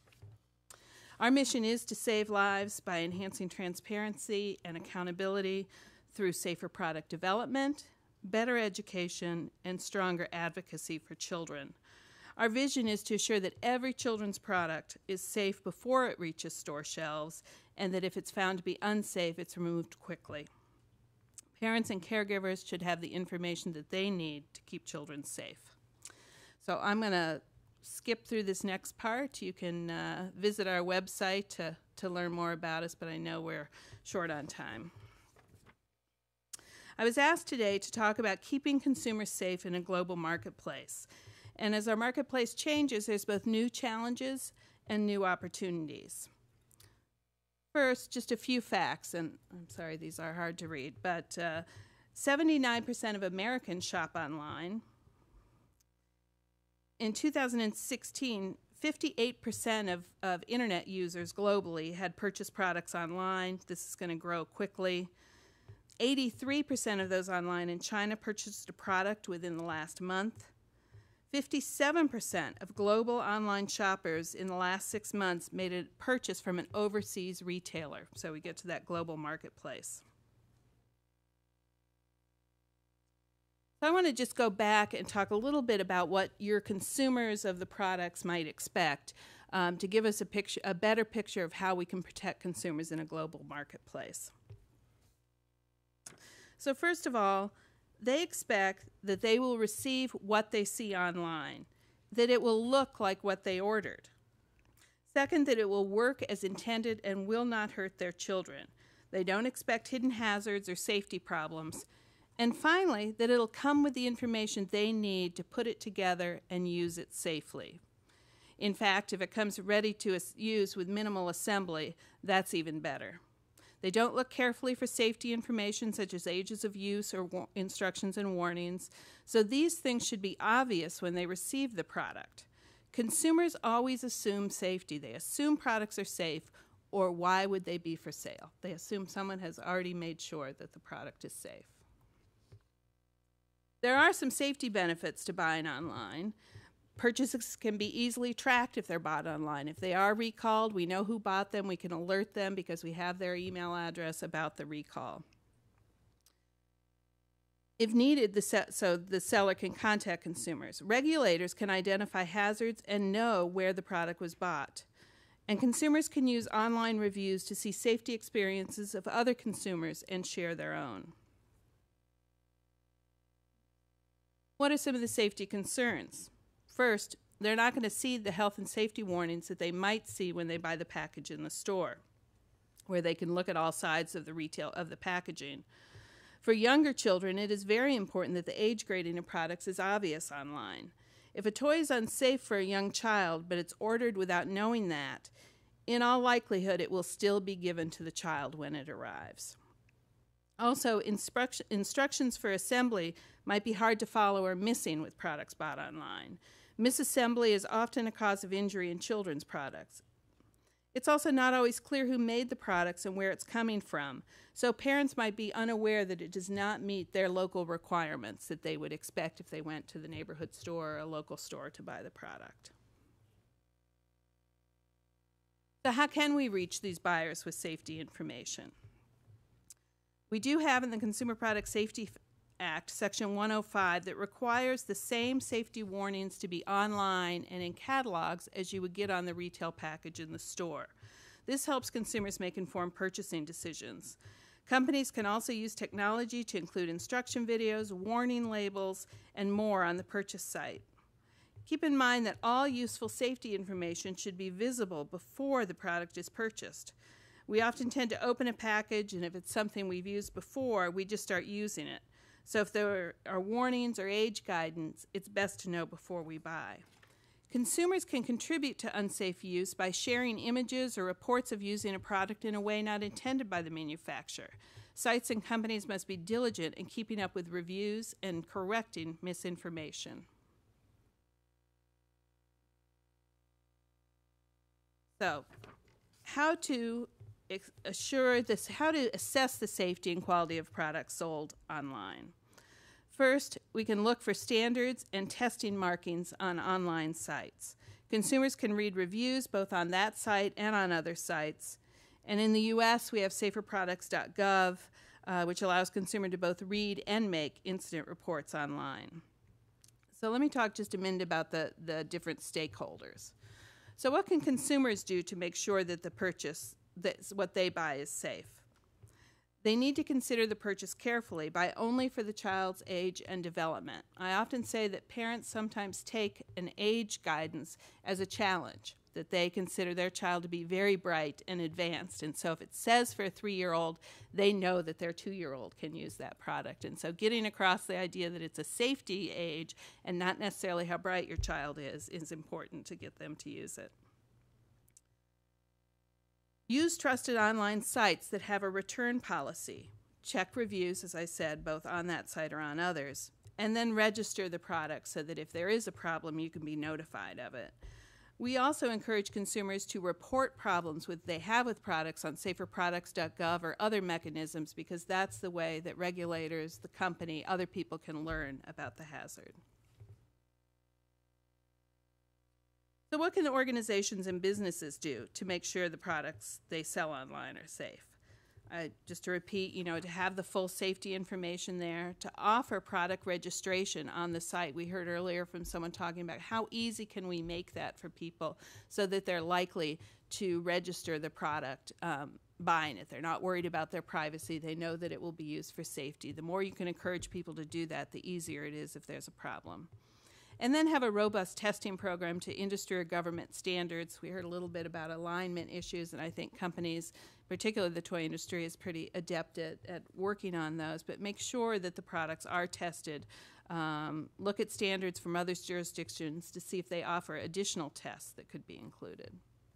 Speaker 9: Our mission is to save lives by enhancing transparency and accountability through safer product development, better education, and stronger advocacy for children. Our vision is to assure that every children's product is safe before it reaches store shelves, and that if it's found to be unsafe, it's removed quickly. Parents and caregivers should have the information that they need to keep children safe. So I'm going to skip through this next part. You can uh, visit our website to, to learn more about us, but I know we're short on time. I was asked today to talk about keeping consumers safe in a global marketplace. And as our marketplace changes, there's both new challenges and new opportunities. First, just a few facts, and I'm sorry, these are hard to read, but uh, seventy-nine percent of Americans shop online. In two thousand sixteen, fifty-eight percent of, of internet users globally had purchased products online. This is going to grow quickly. eighty-three percent of those online in China purchased a product within the last month. fifty-seven percent of global online shoppers in the last six months made a purchase from an overseas retailer. So we get to that global marketplace. So I want to just go back and talk a little bit about what your consumers of the products might expect um, to give us a picture, a better picture of how we can protect consumers in a global marketplace. So first of all, they expect that they will receive what they see online, that it will look like what they ordered. Second, that it will work as intended and will not hurt their children. They don't expect hidden hazards or safety problems. And finally, that it'll come with the information they need to put it together and use it safely. In fact, if it comes ready to use with minimal assembly, that's even better. They don't look carefully for safety information such as ages of use or instructions and warnings, so these things should be obvious when they receive the product. Consumers always assume safety. They assume products are safe, or why would they be for sale? They assume someone has already made sure that the product is safe. There are some safety benefits to buying online. Purchases can be easily tracked if they're bought online. If they are recalled, we know who bought them. We can alert them because we have their email address about the recall. If needed, the se- so the seller can contact consumers. Regulators can identify hazards and know where the product was bought. And consumers can use online reviews to see safety experiences of other consumers and share their own. What are some of the safety concerns? First, they're not going to see the health and safety warnings that they might see when they buy the package in the store, where they can look at all sides of the retail of the packaging. For younger children, it is very important that the age grading of products is obvious online. If a toy is unsafe for a young child, but it's ordered without knowing that, in all likelihood, it will still be given to the child when it arrives. Also, instruct- instructions for assembly might be hard to follow or missing with products bought online. Misassembly is often a cause of injury in children's products. It's also not always clear who made the products and where it's coming from, so parents might be unaware that it does not meet their local requirements that they would expect if they went to the neighborhood store or a local store to buy the product. So how can we reach these buyers with safety information? We do have in the Consumer Product Safety Act, Section one oh five, that requires the same safety warnings to be online and in catalogs as you would get on the retail package in the store. This helps consumers make informed purchasing decisions. Companies can also use technology to include instruction videos, warning labels, and more on the purchase site. Keep in mind that all useful safety information should be visible before the product is purchased. We often tend to open a package, and if it's something we've used before, we just start using it. So if there are warnings or age guidance, it's best to know before we buy. Consumers can contribute to unsafe use by sharing images or reports of using a product in a way not intended by the manufacturer. Sites and companies must be diligent in keeping up with reviews and correcting misinformation. So, how to assure this, how to assess the safety and quality of products sold online. First, we can look for standards and testing markings on online sites. Consumers can read reviews both on that site and on other sites. And in the U S, we have safer products dot gov, uh, which allows consumers to both read and make incident reports online. So let me talk just a minute about the, the different stakeholders. So what can consumers do to make sure that the purchase, that what they buy is safe? They need to consider the purchase carefully, buy only for the child's age and development. I often say that parents sometimes take an age guidance as a challenge, that they consider their child to be very bright and advanced. And so if it says for a three-year-old, they know that their two-year-old can use that product. And so getting across the idea that it's a safety age and not necessarily how bright your child is, is important to get them to use it. Use trusted online sites that have a return policy. Check reviews, as I said, both on that site or on others, and then register the product so that if there is a problem, you can be notified of it. We also encourage consumers to report problems with, they have with products on safer products dot gov or other mechanisms, because that's the way that regulators, the company, other people can learn about the hazard. So what can organizations and businesses do to make sure the products they sell online are safe? Uh, just to repeat, you know, to have the full safety information there, to offer product registration on the site. We heard earlier from someone talking about how easy can we make that for people so that they're likely to register the product um, buying it. They're not worried about their privacy. They know that it will be used for safety. The more you can encourage people to do that, the easier it is if there's a problem. And then have a robust testing program to industry or government standards. We heard a little bit about alignment issues, and I think companies, particularly the toy industry, is pretty adept at, at working on those. But make sure that the products are tested. Um, look at standards from other jurisdictions to see if they offer additional tests that could be included.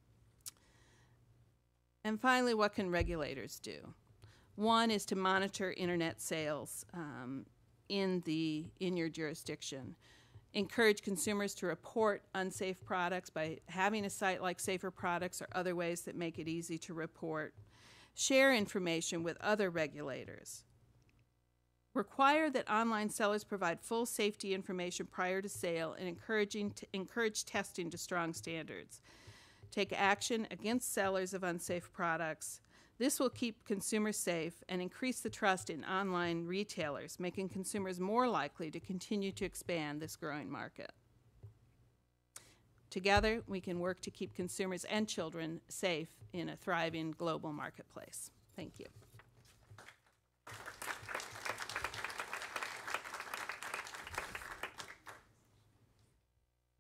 Speaker 9: And finally, what can regulators do? One is to monitor internet sales um, in, the, in your jurisdiction. Encourage consumers to report unsafe products by having a site like Safer Products or other ways that make it easy to report. Share information with other regulators. Require that online sellers provide full safety information prior to sale, and encouraging to encourage testing to strong standards. Take action against sellers of unsafe products. This will keep consumers safe and increase the trust in online retailers, making consumers more likely to continue to expand this growing market. Together, we can work to keep consumers and children safe in a thriving global marketplace. Thank you.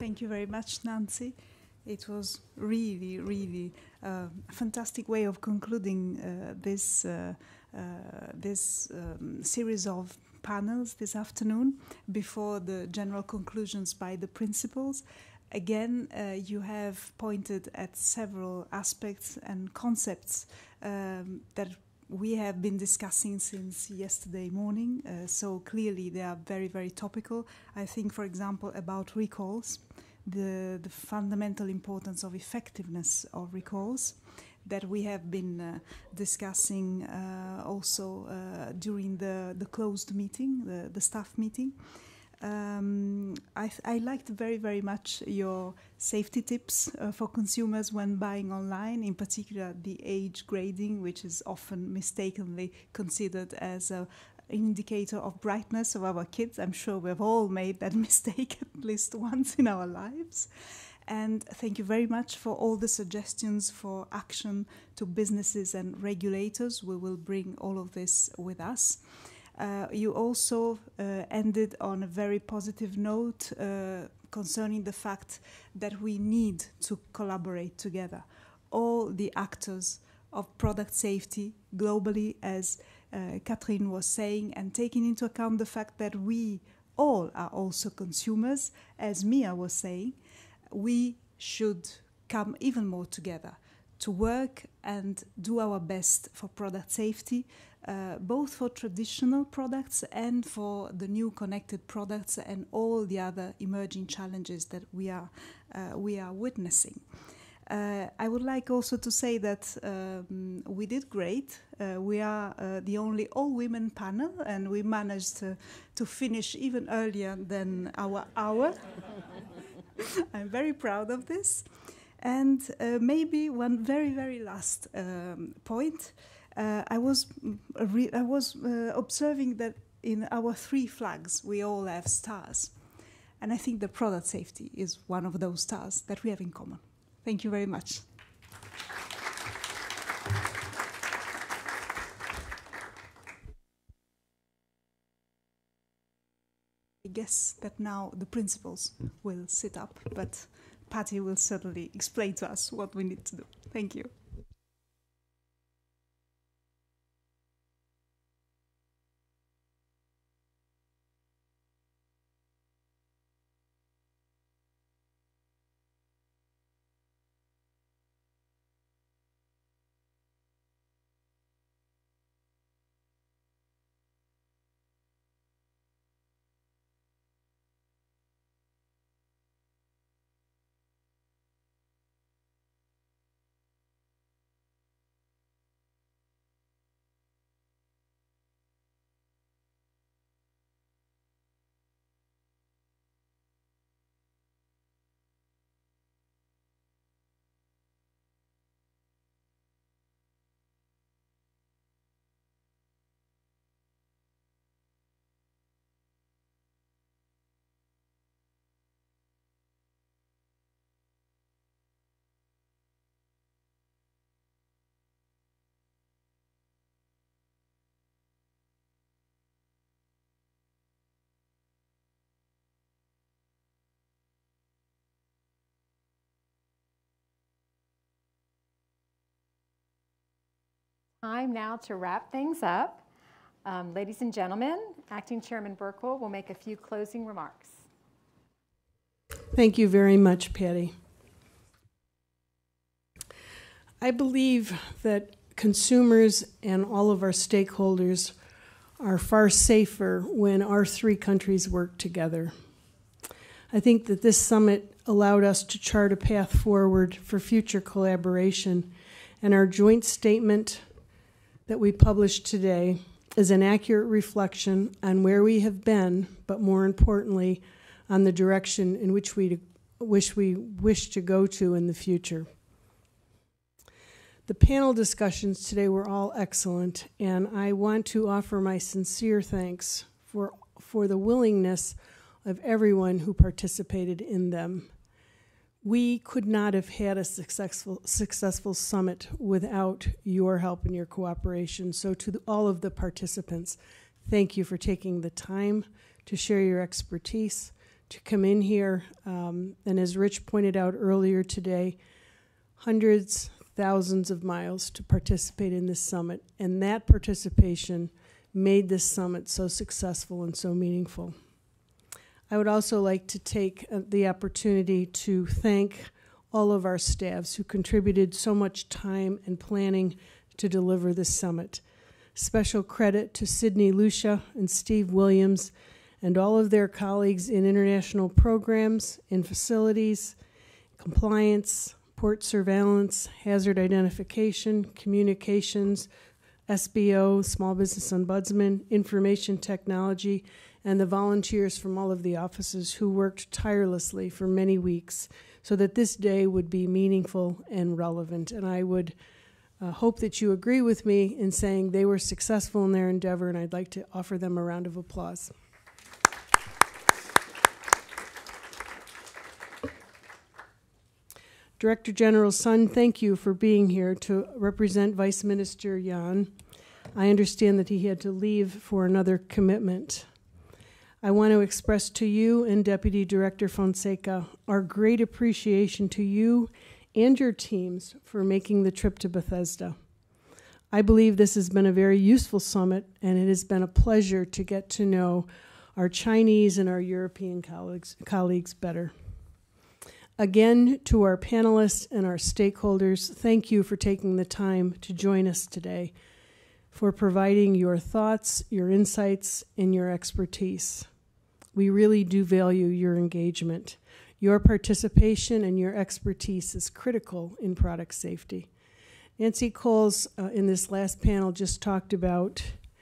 Speaker 6: Thank you very much, Nancy. It was really, really uh, a fantastic way of concluding uh, this uh, uh, this um, series of panels this afternoon before the general conclusions by the principals. Again, uh, you have pointed at several aspects and concepts um, that we have been discussing since yesterday morning, uh, so clearly they are very, very topical. I think, for example, about recalls, the, the fundamental importance of effectiveness of recalls that we have been uh, discussing uh, also uh, during the, the closed meeting, the, the staff meeting. Um, I, I liked very, very much your safety tips uh, for consumers when buying online, in particular the age grading, which is often mistakenly considered as an indicator of brightness of our kids. I'm sure we've all made that mistake at least once in our lives. And thank you very much for all the suggestions for action to businesses and regulators. We will bring all of this with us. Uh, you also uh, ended on a very positive note uh, concerning the fact that we need to collaborate together. All the actors of product safety globally, as uh, Catherine was saying, and taking into account the fact that we all are also consumers, as Mia was saying, we should come even more together to work and do our best for product safety, uh, both for traditional products and for the new connected products and all the other emerging challenges that we are uh, we are witnessing. Uh, I would like also to say that um, we did great. Uh, we are uh, the only all-women panel, and we managed to, to finish even earlier than our hour. I'm very proud of this. And uh, maybe one very, very last um, point. Uh, I was, re I was uh, observing that in our three flags, we all have stars. And I think the product safety is one of those stars that we have in common. Thank you very much. I guess that now the principals will sit up, but Patty will certainly explain to us what we need to do. Thank you.
Speaker 1: Time now to wrap things up. Um, ladies and gentlemen, Acting Chairman Burkle will make a few closing remarks.
Speaker 10: Thank you very much, Patty. I believe that consumers and all of our stakeholders are far safer when our three countries work together. I think that this summit allowed us to chart a path forward for future collaboration, and our joint statement that we published today is an accurate reflection on where we have been, but more importantly, on the direction in which we wish we wish to go to in the future. The panel discussions today were all excellent, and I want to offer my sincere thanks for, for the willingness of everyone who participated in them. We could not have had a successful, successful summit without your help and your cooperation. So to the, all of the participants, thank you for taking the time to share your expertise, to come in here. Um, and as Rich pointed out earlier today, hundreds, thousands of miles to participate in this summit. And that participation made this summit so successful and so meaningful. I would also like to take uh, the opportunity to thank all of our staffs who contributed so much time and planning to deliver this summit. Special credit to Sydney Lucia and Steve Williams and all of their colleagues in international programs, in facilities, compliance, port surveillance, hazard identification, communications, S B O, Small Business Ombudsman, information technology, and the volunteers from all of the offices who worked tirelessly for many weeks so that this day would be meaningful and relevant. And I would uh, hope that you agree with me in saying they were successful in their endeavor, and I'd like to offer them a round of applause. Director General Sun, thank you for being here to represent Vice Minister Yan. I understand that he had to leave for another commitment. I want to express to you and Deputy Director Fonseca our great appreciation to you and your teams for making the trip to Bethesda. I believe this has been a very useful summit, and it has been a pleasure to get to know our Chinese and our European colleagues, colleagues better. Again, to our panelists and our stakeholders, thank you for taking the time to join us today, for providing your thoughts, your insights, and your expertise. We really do value your engagement. Your participation and your expertise is critical in product safety. Nancy Coles, uh, in this last panel, just talked about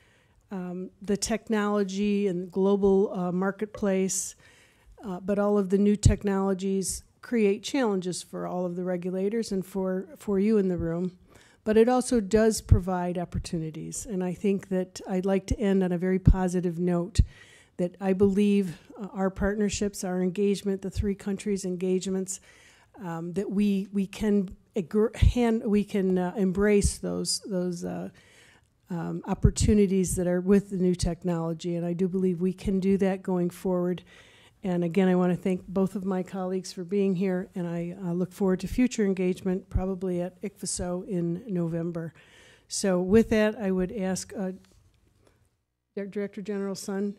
Speaker 10: um, the technology and global uh, marketplace, uh, but all of the new technologies create challenges for all of the regulators and for, for you in the room. But it also does provide opportunities. And I think that I'd like to end on a very positive note that I believe uh, our partnerships, our engagement, the three countries' engagements, um, that we we can agr- hand, we can uh, embrace those those uh, um, opportunities that are with the new technology. And I do believe we can do that going forward. And again, I want to thank both of my colleagues for being here, and I uh, look forward to future engagement, probably at I C F S O in November. So with that, I would ask uh, Director General Sun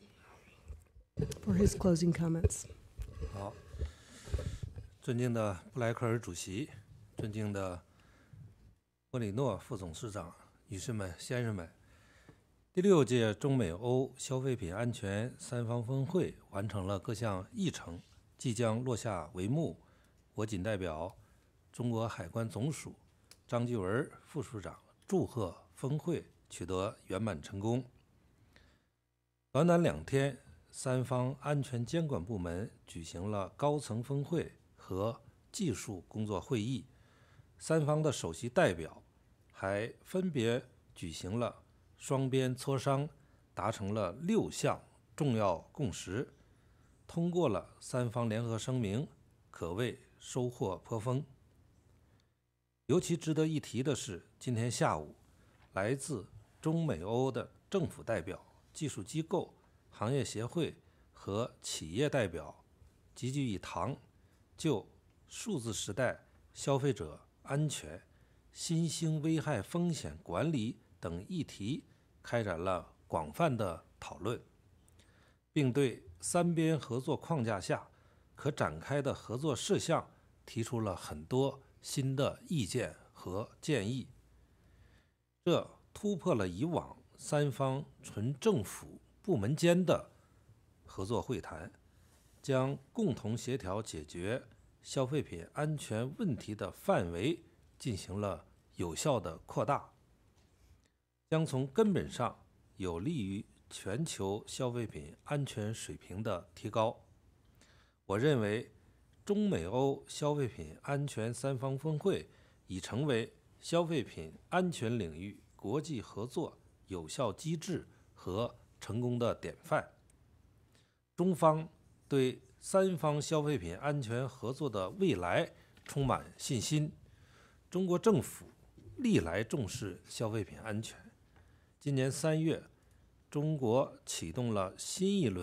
Speaker 10: for his closing comments.
Speaker 2: 好，尊敬的布莱克尔主席，尊敬的莫里诺副总市长，女士们、先生们。第六届中美欧消费品安全三方峰会完成了各项议程，即将落下帷幕。我谨代表中国海关总署张继文副署长祝贺峰会取得圆满成功。短短两天，三方安全监管部门举行了高层峰会和技术工作会议，三方的首席代表还分别举行了双边磋商，达成了六项重要共识，通过了三方联合声明，可谓收获颇丰。尤其值得一提的是，今天下午，来自中美欧的政府代表、技术机构、行业协会和企业代表齐聚一堂，就数字时代消费者安全、新兴危害风险管理等议题开展了广泛的讨论，并对三边合作框架下可展开的合作事项提出了很多新的意见和建议。这突破了以往三方纯政府部门间的合作会谈，将共同协调解决消费品安全问题的范围进行了有效的扩大，将从根本上有利于全球消费品安全水平的提高。我认为，中美欧消费品安全三方峰会已成为消费品安全领域国际合作有效机制和成功的典范。中方对三方消费品安全合作的未来充满信心。中国政府历来重视消费品安全。今年三月，中国启动了新一轮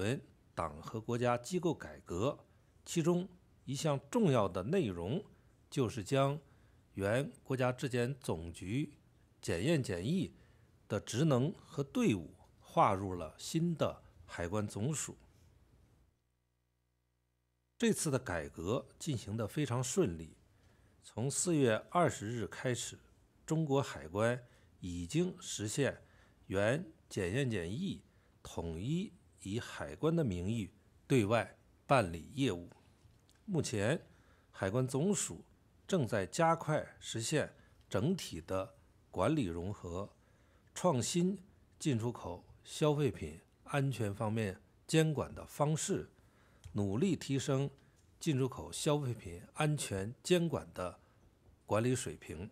Speaker 2: 党和国家机构改革，其中一项重要的内容就是将原国家质检总局检验检疫的职能和队伍划入了新的海关总署。这次的改革进行得非常顺利，从四月二十日开始，中国海关已经实现原检验检疫统一以海关的名义对外办理业务。目前，海关总署正在加快实现整体的管理融合，创新进出口消费品安全方面监管的方式，努力提升进出口消费品安全监管的管理水平。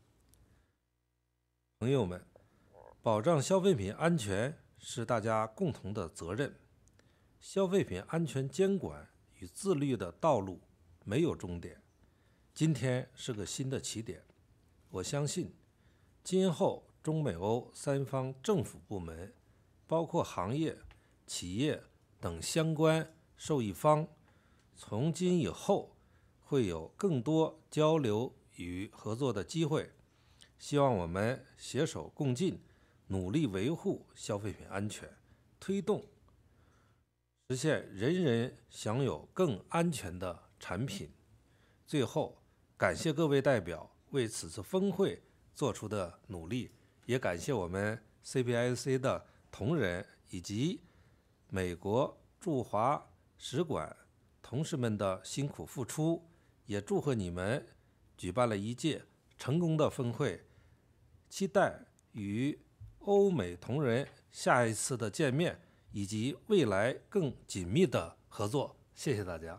Speaker 2: 朋友们，保障消费品安全是大家共同的责任。消费品安全监管与自律的道路没有终点，今天是个新的起点。我相信，今后中美欧三方政府部门，包括行业、企业等相关受益方，从今以后会有更多交流与合作的机会。希望我们携手共进，努力维护消费品安全，推动实现人人享有更安全的产品。最后，感谢各位代表为此次峰会做出的努力，也感谢我们 C P S C 的同仁以及美国驻华使馆同事们的辛苦付出，也祝贺你们举办了一届成功的峰会，期待与欧美同仁下一次的见面以及未来更紧密的合作。谢谢大家。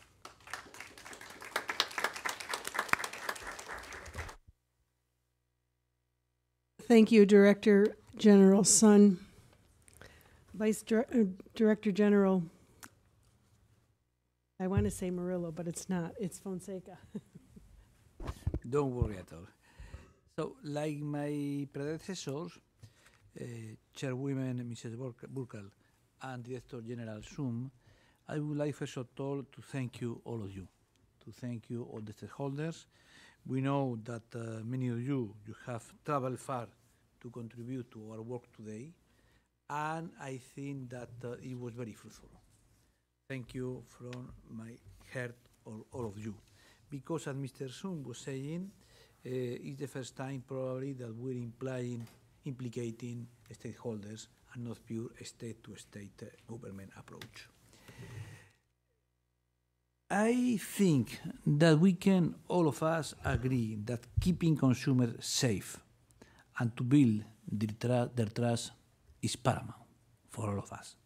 Speaker 10: Thank you, Director General Sun. Vice Dir- Director General, I want to say Murillo, but it's not. It's Fonseca.
Speaker 11: Don't worry at all. So, like my predecessors, uh, Chairwoman Missus Burkal and Director General Sum, I would like first of all to thank you, all of you, to thank you, all the stakeholders. We know that uh, many of you, you have traveled far to contribute to our work today, and I think that uh, it was very fruitful. Thank you from my heart, all, all of you. Because as Mister Sun was saying, uh, it's the first time probably that we're implying, implicating stakeholders and not pure state-to-state uh, government approach. I think that we can, all of us, agree that keeping consumers safe and to build their, tra their trust is paramount for all of us.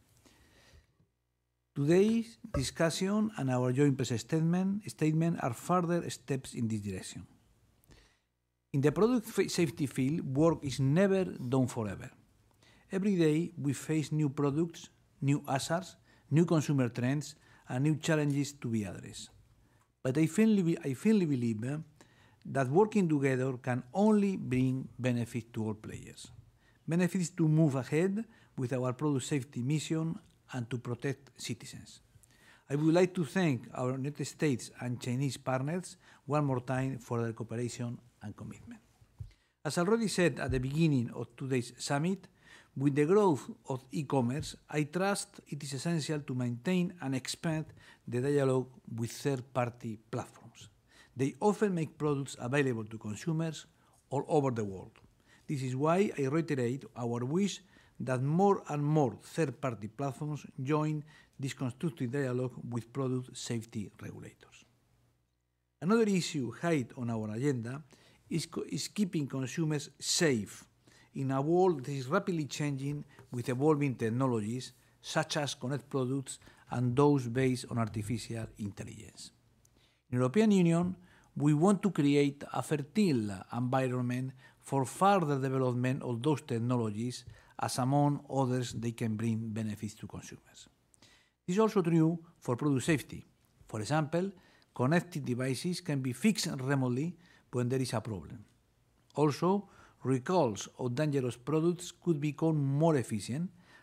Speaker 11: Today's discussion and our joint press statement, statement are further steps in this direction. In the product safety field, work is never done forever. Every day we face new products, new hazards, new consumer trends, and new challenges to be addressed. But I firmly, I firmly believe uh, that working together can only bring benefit to all players. Benefits to move ahead with our product safety mission and to protect citizens. I would like to thank our United States and Chinese partners one more time for their cooperation and commitment. As already said at the beginning of today's summit, with the growth of e-commerce, I trust it is essential to maintain and expand the dialogue with third-party platforms. They often make products available to consumers all over the world. This is why I reiterate our wish that more and more third-party platforms join this constructive dialogue with product safety regulators. Another issue high on our agenda is, is keeping consumers safe in a world that is rapidly changing with evolving technologies such as connected products and those based on artificial intelligence. In the European Union, we want to create a fertile environment for further development of those technologies, as among others they can bring benefits to consumers. This is also true for product safety. For example, connected devices can be fixed remotely when there is a problem. Also, recalls of dangerous products could become more efficient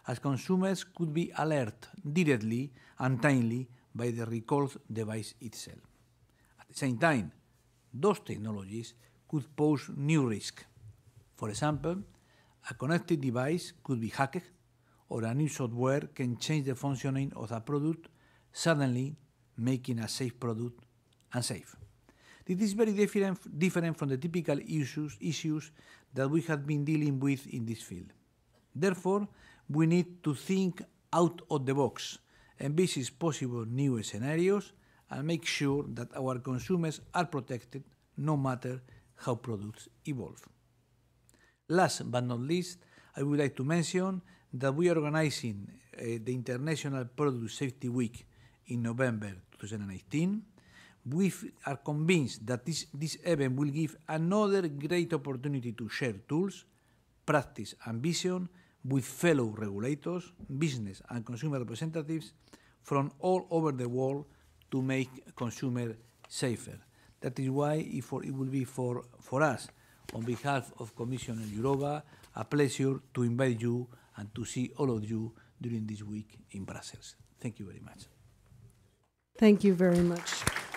Speaker 11: as consumers could be alerted directly and timely by the recalled device itself. At the same time, those technologies could pose new risks. For example, a connected device could be hacked, or a new software can change the functioning of a product, suddenly making a safe product unsafe. This is very different, different from the typical issues, issues that we have been dealing with in this field. Therefore, we need to think out of the box, envisage possible new scenarios, and make sure that our consumers are protected no matter how products evolve. Last but not least, I would like to mention that we are organizing uh, the International Product Safety Week in November twenty eighteen. We are convinced that this, this event will give another great opportunity to share tools, practice, and vision with fellow regulators, business, and consumer representatives from all over the world to make consumers safer. That is why it, for, it will be for, for us, on behalf of Commissioner Jourova, a pleasure to invite you and to see all of you during this week in Brussels. Thank you very much.
Speaker 10: Thank you very much.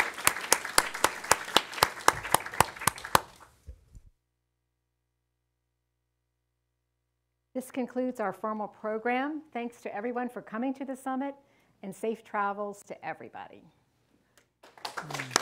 Speaker 1: This concludes our formal program. Thanks to everyone for coming to the summit, and safe travels to everybody.
Speaker 11: Mm.